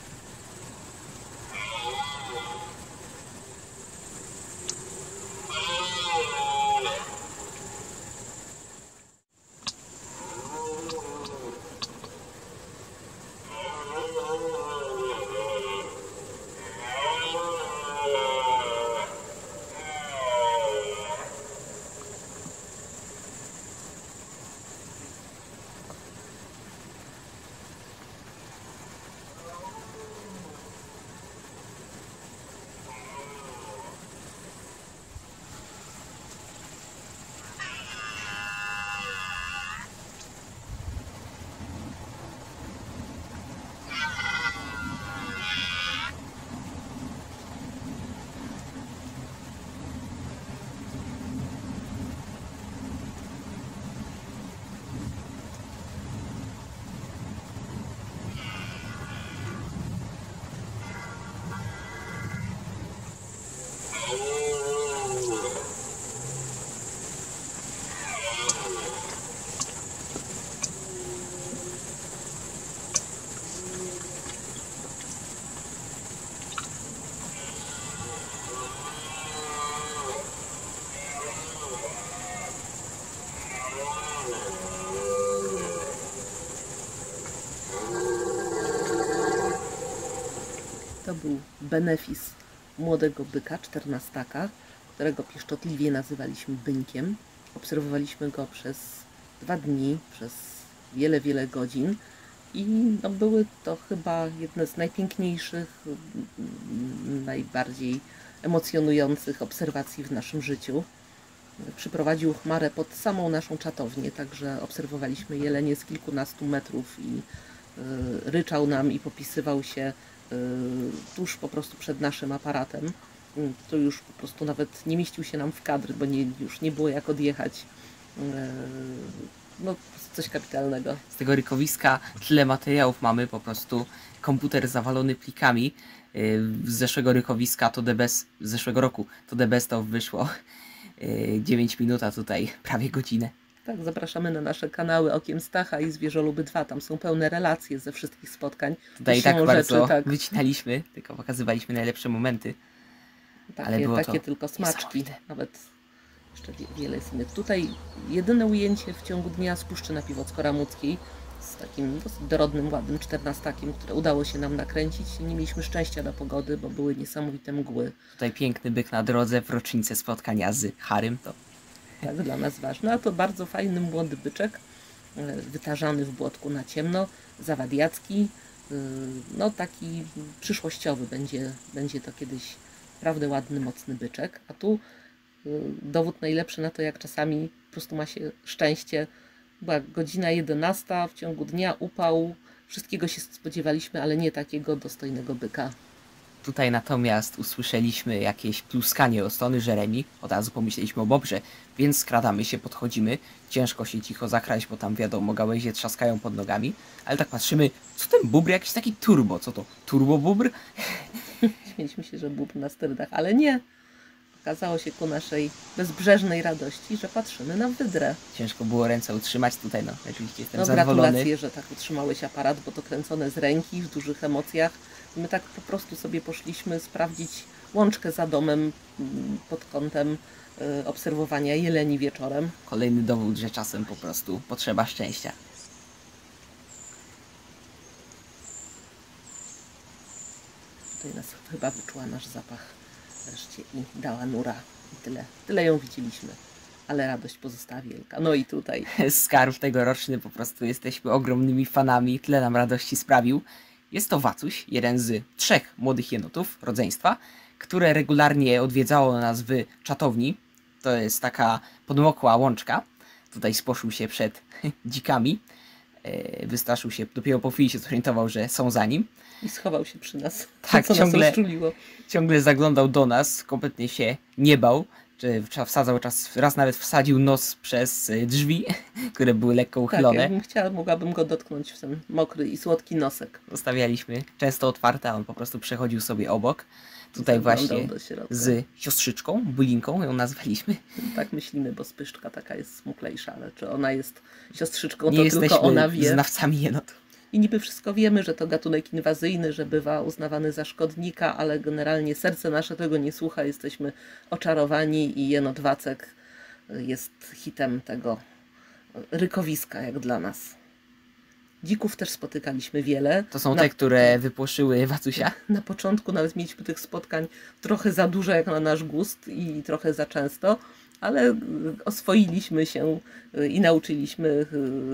To był benefis młodego byka, czternastaka, którego pieszczotliwie nazywaliśmy Byńkiem. Obserwowaliśmy go przez dwa dni, przez wiele, wiele godzin i no, były to chyba jedne z najpiękniejszych, najbardziej emocjonujących obserwacji w naszym życiu. Przyprowadził chmarę pod samą naszą czatownię, także obserwowaliśmy jelenie z kilkunastu metrów i y, ryczał nam i popisywał się y, tuż po prostu przed naszym aparatem, y, który już po prostu nawet nie mieścił się nam w kadr, bo nie, już nie było jak odjechać. Y, no, coś kapitalnego. Z tego rykowiska tyle materiałów mamy, po prostu komputer zawalony plikami. Z zeszłego rykowiska to the best, z zeszłego roku to the best of wyszło dziewięć minut, a tutaj prawie godzinę. Tak, zapraszamy na nasze kanały Okiem Stacha i Zwierzoluby dwa. Tam są pełne relacje ze wszystkich spotkań. Tutaj tak rzeczy, bardzo tak wycinaliśmy, tylko pokazywaliśmy najlepsze momenty. Takie, ale było takie to tylko smaczki. Nawet jeszcze wiele jest innych. Tutaj jedyne ujęcie w ciągu dnia z Puszczy Napiwocko-Ramuckiej z takim dosyć dorodnym, ładnym czternastakiem, które udało się nam nakręcić. Nie mieliśmy szczęścia do pogody, bo były niesamowite mgły. Tutaj piękny byk na drodze w rocznicę spotkania z Harrym. To tak, dla nas ważne. A to bardzo fajny młody byczek, wytarzany w błotku na ciemno, zawadiacki, no taki przyszłościowy będzie, będzie to kiedyś naprawdę ładny, mocny byczek. A tu dowód najlepszy na to, jak czasami po prostu ma się szczęście. Była godzina jedenasta, w ciągu dnia upał, wszystkiego się spodziewaliśmy, ale nie takiego dostojnego byka. Tutaj natomiast usłyszeliśmy jakieś pluskanie o strony Jeremi. Od razu pomyśleliśmy o bobrze, więc skradamy się, podchodzimy. Ciężko się cicho zakraść, bo tam wiadomo, gałęzie trzaskają pod nogami. Ale tak patrzymy, co ten bóbr? Jakiś taki turbo. Co to? Turbo bóbr? Śmieliśmy się, że bóbr na sterydach, ale nie. Okazało się ku naszej bezbrzeżnej radości, że patrzymy na wydrę. Ciężko było ręce utrzymać tutaj, no oczywiście jestem no, zadowolony. Gratulacje, że tak utrzymałeś aparat, bo to kręcone z ręki, w dużych emocjach. My tak po prostu sobie poszliśmy sprawdzić łączkę za domem mm, pod kątem y, obserwowania jeleni wieczorem. Kolejny dowód, że czasem po prostu potrzeba szczęścia. Tutaj nas chyba wyczuła nasz zapach wreszcie i dała nura. I tyle. Tyle ją widzieliśmy. Ale radość pozostała wielka. No i tutaj. Skarb tegoroczny, po prostu jesteśmy ogromnymi fanami, tyle nam radości sprawił. Jest to Wacuś, jeden z trzech młodych jenotów rodzeństwa, które regularnie odwiedzało nas w czatowni. To jest taka podmokła łączka. Tutaj sposzył się przed dzikami. Wystraszył się, dopiero po chwili się zorientował, że są za nim. I schował się przy nas. Tak, co ciągle, nas rozczuliło. ciągle zaglądał do nas, kompletnie się nie bał. Czy wsadzał czas, raz nawet wsadził nos przez drzwi, które były lekko uchylone. Tak, jakbym chciała, mogłabym go dotknąć w ten mokry i słodki nosek. Zostawialiśmy często otwarte, a on po prostu przechodził sobie obok. Tutaj właśnie z siostrzyczką, Bulinką ją nazwaliśmy. Tak myślimy, bo Spyszczka taka jest smuklejsza, ale czy ona jest siostrzyczką, nie to jesteśmy tylko ona wie. znawcami jenotów. I niby wszystko wiemy, że to gatunek inwazyjny, że bywa uznawany za szkodnika, ale generalnie serce nasze tego nie słucha. Jesteśmy oczarowani i jenot Wacek jest hitem tego rykowiska, jak dla nas. Dzików też spotykaliśmy wiele. To są na, te, które wypłoszyły Wacusia? Na początku nawet mieliśmy tych spotkań trochę za dużo jak na nasz gust i trochę za często, ale oswoiliśmy się i nauczyliśmy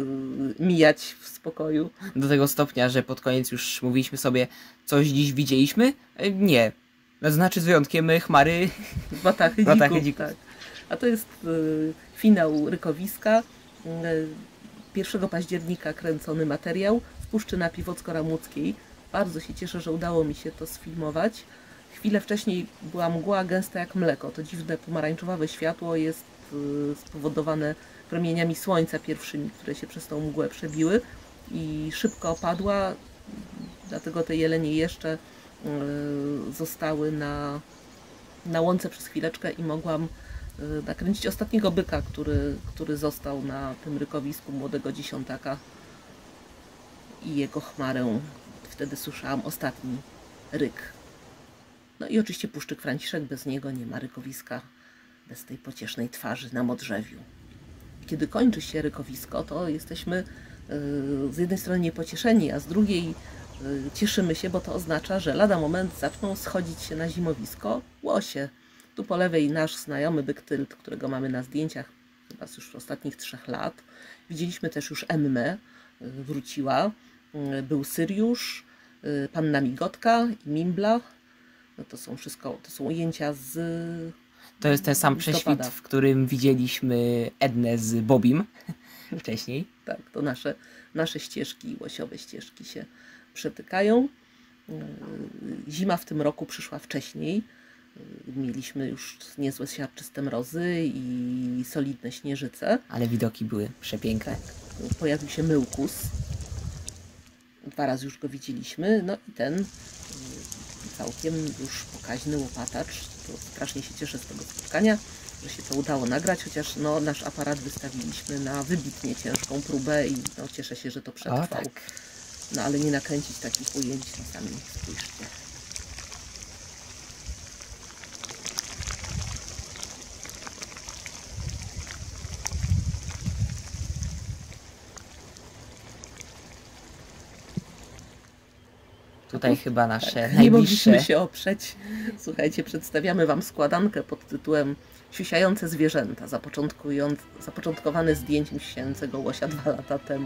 mijać w spokoju. Do tego stopnia, że pod koniec już mówiliśmy sobie, coś dziś widzieliśmy? Nie. To znaczy z wyjątkiem chmary Watachy dzików. dzików. Tak. A to jest y, finał rykowiska. Y, pierwszego października kręcony materiał w Puszczy na Piwocko-Ramuckiej. Bardzo się cieszę, że udało mi się to sfilmować. Chwilę wcześniej była mgła gęsta jak mleko. To dziwne pomarańczowe światło jest y, spowodowane promieniami słońca pierwszymi, które się przez tą mgłę przebiły i szybko opadła. Dlatego te jelenie jeszcze y, zostały na, na łące przez chwileczkę i mogłam y, nakręcić ostatniego byka, który, który został na tym rykowisku młodego dziesiątaka i jego chmarę. Wtedy słyszałam ostatni ryk. No i oczywiście Puszczyk Franciszek, bez niego nie ma rykowiska, bez tej pociesznej twarzy na modrzewiu. Kiedy kończy się rykowisko, to jesteśmy yy, z jednej strony niepocieszeni, a z drugiej yy, cieszymy się, bo to oznacza, że lada moment zaczną schodzić się na zimowisko łosie. Tu po lewej nasz znajomy byk Tylt, którego mamy na zdjęciach chyba z już ostatnich trzech lat. Widzieliśmy też już Emmę, yy, wróciła. Yy, był Syriusz, yy, panna Migotka i Mimbla. No to są wszystko, to są ujęcia z To jest ten sam listopada. prześwit, w którym widzieliśmy Ednę z Bobim wcześniej. Tak, to nasze, nasze ścieżki, łosiowe ścieżki się przetykają. Zima w tym roku przyszła wcześniej. Mieliśmy już niezłe siarczyste mrozy i solidne śnieżyce. Ale widoki były przepiękne. Tak, pojawił się myłkus. Dwa razy już go widzieliśmy. No i ten całkiem już pokaźny łopatacz. To strasznie się cieszę z tego spotkania, że się to udało nagrać, chociaż no, nasz aparat wystawiliśmy na wybitnie ciężką próbę i no, cieszę się, że to przetrwał. O, tak. No ale nie nakręcić takich ujęć, sami spójrzcie. Tutaj chyba nasze Tak, nie najbliższe... mogliśmy się oprzeć. Słuchajcie, przedstawiamy Wam składankę pod tytułem Siusiające zwierzęta, zapoczątkując, zapoczątkowane zdjęciem siusiającego łosia dwa lata temu.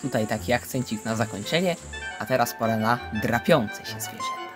Tutaj taki akcencik na zakończenie, a teraz pora na drapiące się zwierzęta.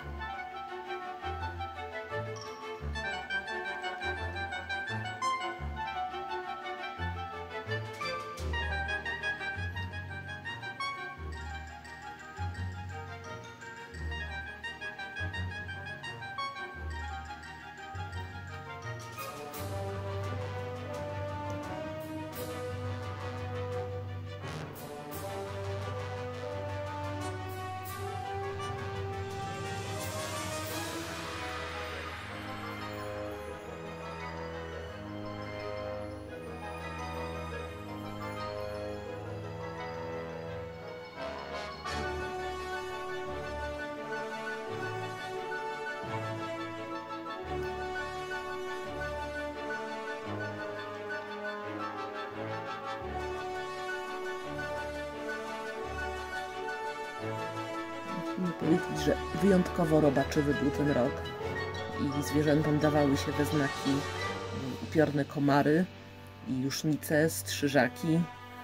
Musimy powiedzieć, że wyjątkowo robaczywy był ten rok i zwierzętom dawały się we znaki upiorne komary i jusznice, strzyżaki,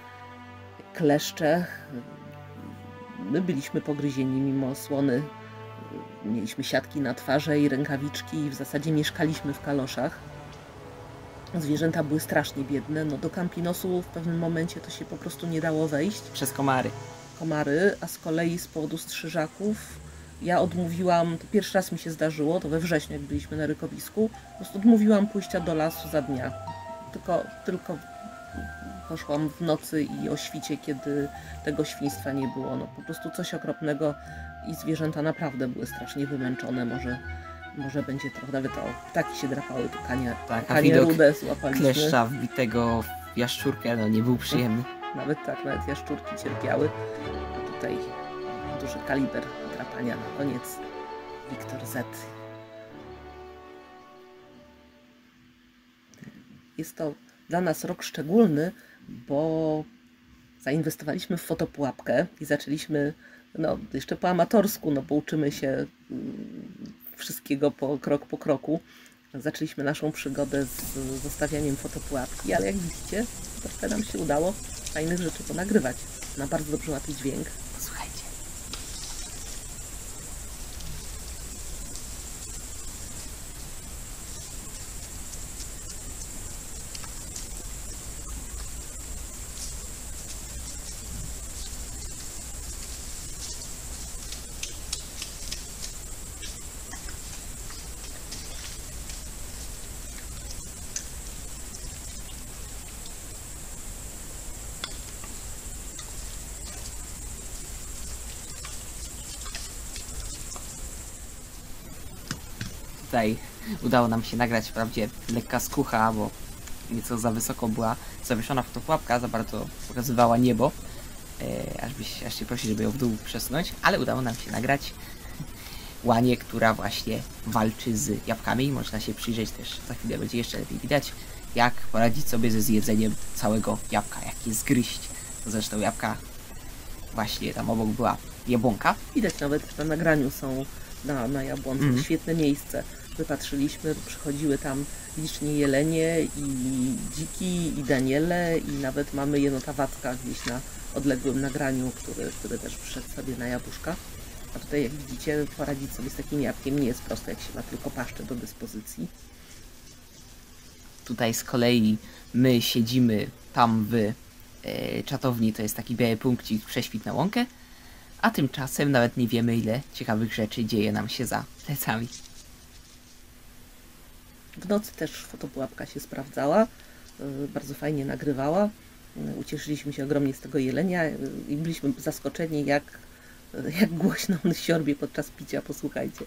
kleszcze. My byliśmy pogryzieni mimo osłony. Mieliśmy siatki na twarzy i rękawiczki i w zasadzie mieszkaliśmy w kaloszach. Zwierzęta były strasznie biedne. No do Campinosu w pewnym momencie to się po prostu nie dało wejść. Przez komary. Komary, a z kolei z powodu strzyżaków ja odmówiłam, to pierwszy raz mi się zdarzyło, to we wrześniu jak byliśmy na rykowisku, po prostu odmówiłam pójścia do lasu za dnia. Tylko, tylko poszłam w nocy i o świcie, kiedy tego świństwa nie było. No po prostu coś okropnego i zwierzęta naprawdę były strasznie wymęczone. Może, może będzie trochę, nawet o ptaki się drapały, tu kanie, Tak, a kanie widok rude złapaliśmy. kleszcza wbitego w jaszczurkę, no nie był przyjemny. Nawet tak, nawet jaszczurki cierpiały. A tutaj duży kaliber drapania na koniec. Wiktor Z. Jest to dla nas rok szczególny, bo zainwestowaliśmy w fotopułapkę i zaczęliśmy, no jeszcze po amatorsku, no bo uczymy się wszystkiego po, krok po kroku. Zaczęliśmy naszą przygodę z zostawianiem fotopułapki, ale jak widzicie, trochę nam się udało fajnych rzeczy ponagrywać. Na bardzo dobrze łapie dźwięk. Słuchajcie. Tutaj udało nam się nagrać wprawdzie lekka skucha, bo nieco za wysoko była zawieszona fotopułapka, za bardzo pokazywała niebo, e, aż, byś, aż się prosi, żeby ją w dół przesunąć, ale udało nam się nagrać łanię, która właśnie walczy z jabłkami i można się przyjrzeć też, za chwilę będzie jeszcze lepiej widać, jak poradzić sobie ze zjedzeniem całego jabłka, jak je zgryźć. Zresztą jabłka, właśnie tam obok była jabłonka. Widać nawet, że na nagraniu są na, na jabłonce. Mhm. Świetne miejsce. Wypatrzyliśmy, przychodziły tam licznie jelenie i dziki i daniele i nawet mamy jenota Wacka gdzieś na odległym nagraniu, który, który też przyszedł sobie na jabłuszka. A tutaj jak widzicie, poradzić sobie z takim jabłkiem nie jest proste, jak się ma tylko paszczę do dyspozycji. Tutaj z kolei my siedzimy tam w e, czatowni, to jest taki biały punkcik, prześwit na łąkę, a tymczasem nawet nie wiemy, ile ciekawych rzeczy dzieje nam się za plecami. W nocy też fotopułapka się sprawdzała, yy, bardzo fajnie nagrywała. Yy, ucieszyliśmy się ogromnie z tego jelenia yy, i byliśmy zaskoczeni, jak, yy, jak głośno on siorbie podczas picia. Posłuchajcie.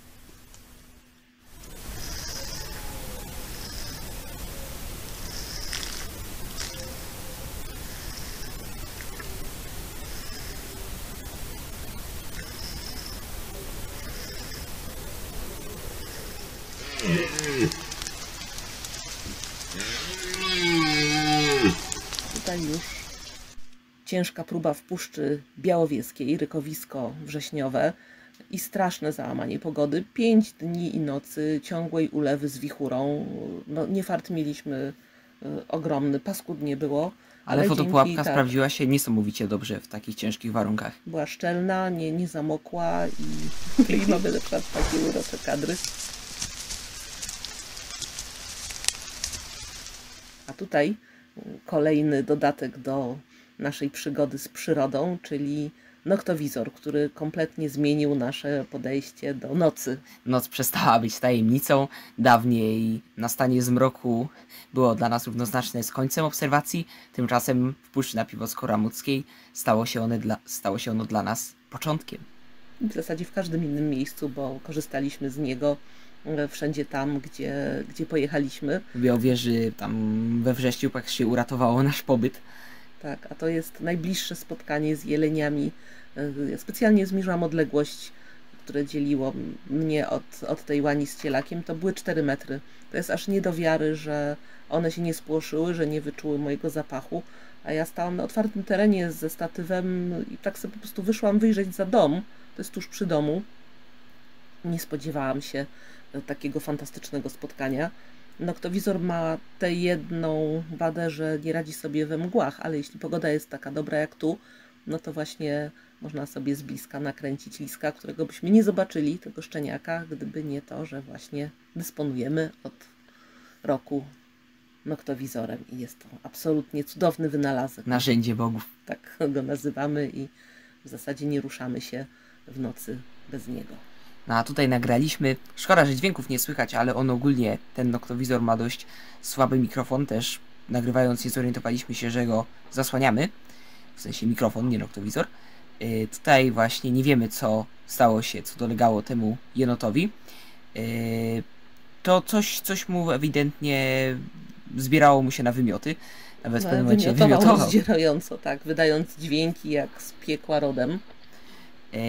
Tutaj już ciężka próba w Puszczy Białowieskiej, rykowisko wrześniowe i straszne załamanie pogody. Pięć dni i nocy ciągłej ulewy z wichurą. No, nie fart mieliśmy y, ogromny, paskudnie było. Ale, Ale fotopułapka dzięki, tak. sprawdziła się niesamowicie dobrze w takich ciężkich warunkach. Była szczelna, nie, nie zamokła i, i mamy na przykład takie urocze kadry. A tutaj kolejny dodatek do naszej przygody z przyrodą, czyli noktowizor, który kompletnie zmienił nasze podejście do nocy. Noc przestała być tajemnicą. Dawniej nastanie zmroku było dla nas równoznaczne z końcem obserwacji. Tymczasem w Puszczy Napiwocko-Ramuckiej stało się, one dla, stało się ono dla nas początkiem. W zasadzie w każdym innym miejscu, bo korzystaliśmy z niego wszędzie tam, gdzie, gdzie pojechaliśmy. W Białowieży, tam we Wrześniówkach się uratowało nasz pobyt. Tak, a to jest najbliższe spotkanie z jeleniami. Ja specjalnie zmierzyłam odległość, które dzieliło mnie od, od tej łani z cielakiem. To były cztery metry. To jest aż nie do wiary, że one się nie spłoszyły, że nie wyczuły mojego zapachu. A ja stałam na otwartym terenie ze statywem i tak sobie po prostu wyszłam wyjrzeć za dom. To jest tuż przy domu. Nie spodziewałam się takiego fantastycznego spotkania. Noktowizor ma tę jedną wadę, że nie radzi sobie we mgłach, ale jeśli pogoda jest taka dobra jak tu, no to właśnie można sobie z bliska nakręcić liska, którego byśmy nie zobaczyli, tego szczeniaka, gdyby nie to, że właśnie dysponujemy od roku noktowizorem i jest to absolutnie cudowny wynalazek. Narzędzie bogów. Tak go nazywamy i w zasadzie nie ruszamy się w nocy bez niego. No a tutaj nagraliśmy, szkoda, że dźwięków nie słychać, ale on ogólnie, ten noktowizor ma dość słaby mikrofon też. Nagrywając nie zorientowaliśmy się, że go zasłaniamy. W sensie mikrofon, nie noktowizor. Yy, tutaj właśnie nie wiemy, co stało się, co dolegało temu jenotowi. Yy, to coś, coś mu ewidentnie zbierało mu się na wymioty. Nawet w No, pewnym momencie wymiotował wymiotował. rozdzierająco, tak, wydając dźwięki jak z piekła rodem. Yy,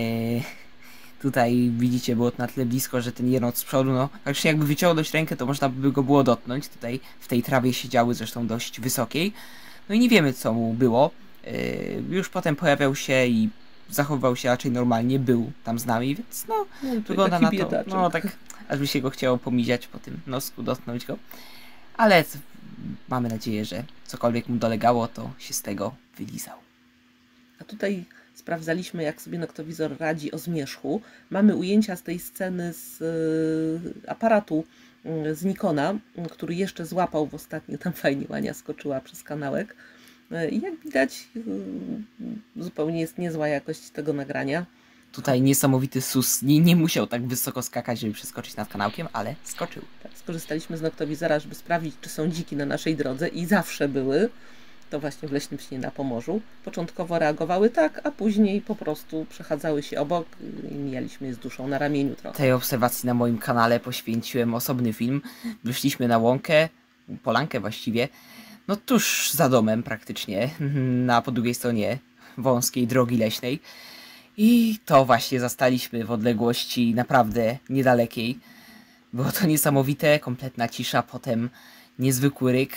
Tutaj widzicie, było to na tyle blisko, że ten jenot z przodu, no faktycznie jakby wyciągnąć rękę, to można by go było dotknąć. Tutaj w tej trawie siedziały, zresztą dość wysokiej. No i nie wiemy, co mu było. Yy, już potem pojawiał się i zachowywał się raczej normalnie, był tam z nami, więc no, No, wygląda na to, biedaczek. no tak, aż by się go chciało pomiziać po tym nosku, dotknąć go. Ale mamy nadzieję, że cokolwiek mu dolegało, to się z tego wylizał. A tutaj sprawdzaliśmy, jak sobie noktowizor radzi o zmierzchu. Mamy ujęcia z tej sceny z y, aparatu y, z Nikona, y, który jeszcze złapał w ostatnio, tam fajnie łania skoczyła przez kanałek. Y, I jak widać, y, zupełnie jest niezła jakość tego nagrania. Tutaj niesamowity sus, nie, nie musiał tak wysoko skakać, żeby przeskoczyć nad kanałkiem, ale skoczył. Tak, skorzystaliśmy z noktowizora, żeby sprawdzić, czy są dziki na naszej drodze i zawsze były. To właśnie w Leśnym Śnie na Pomorzu. Początkowo reagowały tak, a później po prostu przechadzały się obok i mijaliśmy je z duszą na ramieniu trochę. Tej obserwacji na moim kanale poświęciłem osobny film. Wyszliśmy na łąkę, polankę właściwie, no tuż za domem praktycznie, na po drugiej stronie wąskiej drogi leśnej. I to właśnie zastaliśmy w odległości naprawdę niedalekiej. Było to niesamowite, kompletna cisza, potem niezwykły ryk.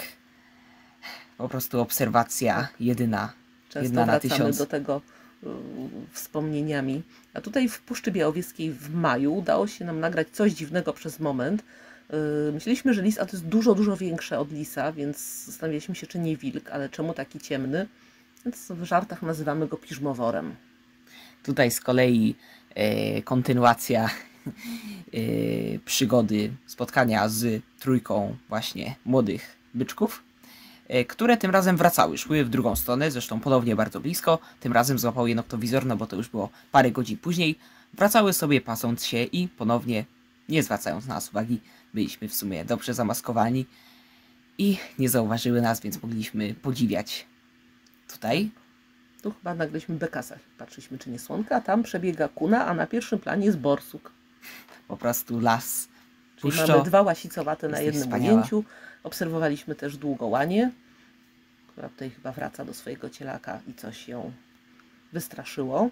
Po prostu obserwacja jedyna, Często jedna na wracamy tysiąc. do tego y, wspomnieniami. A tutaj w Puszczy Białowieskiej w maju udało się nam nagrać coś dziwnego przez moment. Y, myśleliśmy, że lis, a to jest dużo, dużo większe od lisa, więc zastanawialiśmy się, czy nie wilk, ale czemu taki ciemny? Więc w żartach nazywamy go piżmoworem. Tutaj z kolei e, kontynuacja e, przygody, spotkania z trójką właśnie młodych byczków, e, które tym razem wracały, szły w drugą stronę, zresztą ponownie bardzo blisko. Tym razem złapał je noktowizor, no bo to już było parę godzin później. Wracały sobie pasąc się i ponownie, nie zwracając na nas uwagi, byliśmy w sumie dobrze zamaskowani i nie zauważyły nas, więc mogliśmy podziwiać. Tutaj Tu chyba nagraliśmy bekasa. Patrzyliśmy, czy nie słonka, a tam przebiega kuna, a na pierwszym planie jest borsuk. po prostu las. Czyli Puszczo. mamy dwa łasicowate na Jesteś jednym wspaniała. ujęciu. Obserwowaliśmy też długołanię, która tutaj chyba wraca do swojego cielaka i coś ją wystraszyło.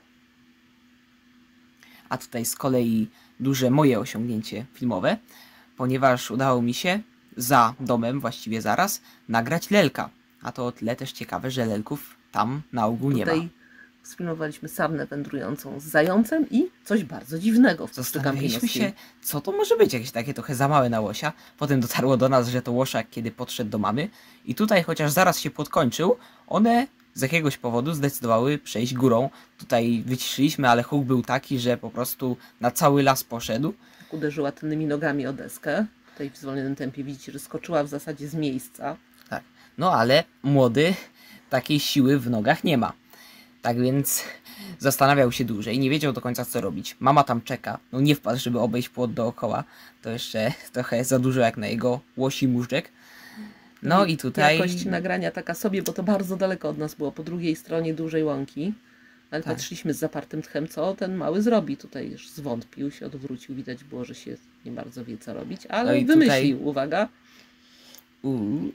A tutaj z kolei duże moje osiągnięcie filmowe, ponieważ udało mi się za domem, właściwie zaraz, nagrać lelka. A to o tyle też ciekawe, że lelków tam na ogół nie ma. Tutaj Sfilmowaliśmy sarnę wędrującą z zającem i coś bardzo dziwnego w Puszczy Zastanawialiśmy Kampinoskiej. się, co to może być, jakieś takie trochę za małe na łosia. Potem dotarło do nas, że to łoszak, kiedy podszedł do mamy. I tutaj, chociaż zaraz się podkończył, one z jakiegoś powodu zdecydowały przejść górą. Tutaj wyciszyliśmy, ale huk był taki, że po prostu na cały las poszedł. Uderzyła tylnymi nogami o deskę. Tutaj w zwolnionym tempie widzicie, że skoczyła w zasadzie z miejsca. Tak. No ale młody takiej siły w nogach nie ma. Tak więc zastanawiał się dłużej, nie wiedział do końca co robić. Mama tam czeka, no nie wpadł, żeby obejść płot dookoła. To jeszcze trochę za dużo jak na jego łosi móżdżek. No i tutaj... Jakość nagrania taka sobie, bo to bardzo daleko od nas było, po drugiej stronie dużej łąki. Ale Tak. patrzyliśmy z zapartym tchem, co ten mały zrobi. Tutaj już zwątpił, się odwrócił, widać było, że się nie bardzo wie co robić, ale No i wymyślił, tutaj- uwaga. Uuu.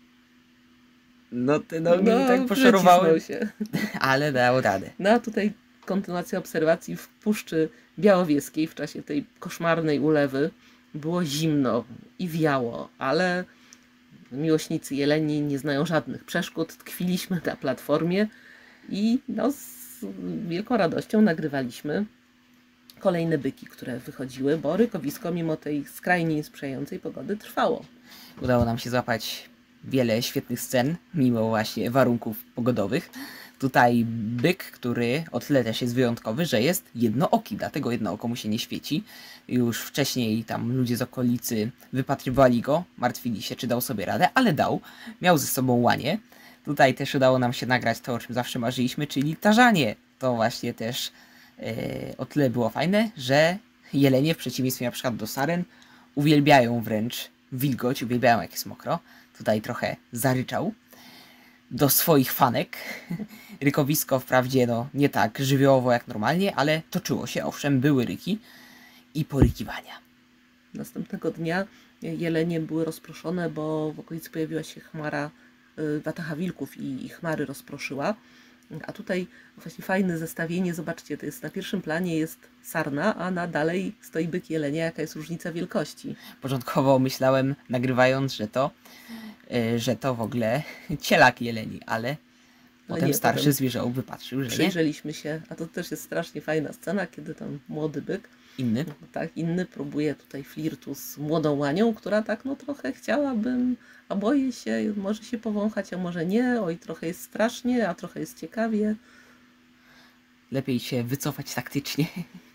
No te nogi No, tak poszorowały, wycisnął się. ale dał radę. No a tutaj kontynuacja obserwacji w Puszczy Białowieskiej w czasie tej koszmarnej ulewy. Było zimno i wiało, ale miłośnicy jeleni nie znają żadnych przeszkód. Tkwiliśmy na platformie i no, z wielką radością nagrywaliśmy kolejne byki, które wychodziły, bo rykowisko mimo tej skrajnie niesprzyjającej pogody trwało. Udało nam się złapać wiele świetnych scen, mimo właśnie warunków pogodowych. Tutaj byk, który o tyle też jest wyjątkowy, że jest jednooki, dlatego jedno oko mu się nie świeci. Już wcześniej tam ludzie z okolicy wypatrywali go, martwili się, czy dał sobie radę, ale dał. Miał ze sobą łanie. Tutaj też udało nam się nagrać to, o czym zawsze marzyliśmy, czyli tarzanie. To właśnie też e, o tyle było fajne, że jelenie w przeciwieństwie na przykład do saren uwielbiają wręcz wilgoć, uwielbiają jak jest mokro. Tutaj trochę zaryczał do swoich fanek. Rykowisko wprawdzie no nie tak żywiołowo jak normalnie, ale toczyło się, owszem, były ryki i porykiwania. Następnego dnia jelenie były rozproszone, bo w okolicy pojawiła się chmara, y, wataha wilków i, i chmary rozproszyła. A tutaj właśnie fajne zestawienie, zobaczcie, to jest na pierwszym planie jest sarna, a na dalej stoi byk jelenia, jaka jest różnica wielkości. Początkowo myślałem, nagrywając, że to, yy, że to w ogóle cielak jeleni, ale, Ale potem nie, starszy potem zwierzę wypatrzył, że nie, Przyjrzeliśmy się, a to też jest strasznie fajna scena, kiedy ten młody byk, inny. no tak, inny próbuje tutaj flirtu z młodą łanią, która tak no trochę chciałabym, a boję się, może się powąchać, a może nie, oj trochę jest strasznie, a trochę jest ciekawie. Lepiej się wycofać taktycznie.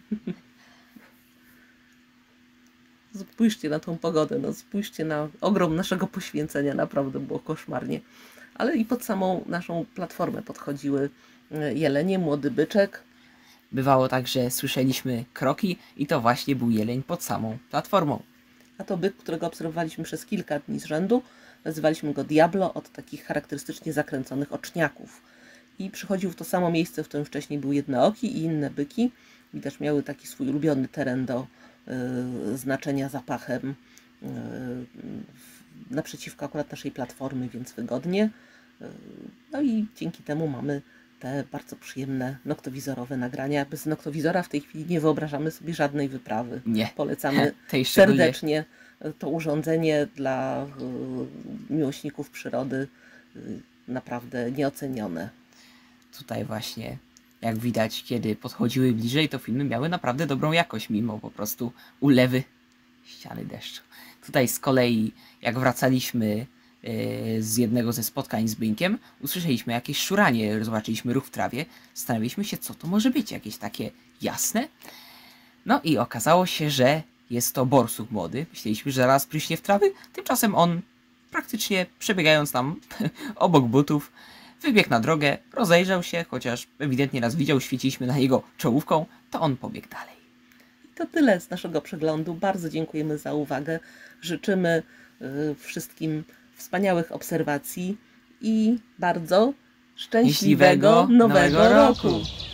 Spójrzcie na tą pogodę, no spójrzcie na ogrom naszego poświęcenia, naprawdę było koszmarnie. Ale i pod samą naszą platformę podchodziły e, jelenie, młody byczek. Bywało tak, że słyszeliśmy kroki i to właśnie był jeleń pod samą platformą. A to byk, którego obserwowaliśmy przez kilka dni z rzędu. Nazywaliśmy go Diablo od takich charakterystycznie zakręconych oczniaków. I przychodził w to samo miejsce, w którym wcześniej był jednooki i inne byki. Widać, miały taki swój ulubiony teren do y, znaczenia zapachem y, naprzeciwko akurat naszej platformy, więc wygodnie. Y, no i dzięki temu mamy te bardzo przyjemne noktowizorowe nagrania. Bez noktowizora w tej chwili nie wyobrażamy sobie żadnej wyprawy. Nie. Polecamy Tej szczególnie serdecznie to urządzenie dla y, miłośników przyrody, y, naprawdę nieocenione. tutaj właśnie, jak widać, kiedy podchodziły bliżej, to filmy miały naprawdę dobrą jakość, mimo po prostu ulewy ściany deszczu. Tutaj z kolei, jak wracaliśmy yy, z jednego ze spotkań z Bynkiem, usłyszeliśmy jakieś szuranie, zobaczyliśmy ruch w trawie, zastanawialiśmy się, co to może być, jakieś takie jasne. No i okazało się, że jest to borsuk młody. Myśleliśmy, że zaraz pryśnie w trawy, tymczasem on praktycznie przebiegając tam obok butów, wybiegł na drogę, rozejrzał się, chociaż ewidentnie nas widział, świeciliśmy na niego czołówką, to on pobiegł dalej. I to tyle z naszego przeglądu. Bardzo dziękujemy za uwagę. Życzymy y, wszystkim wspaniałych obserwacji i bardzo szczęśliwego, Szczęśliwego nowego, nowego roku. roku.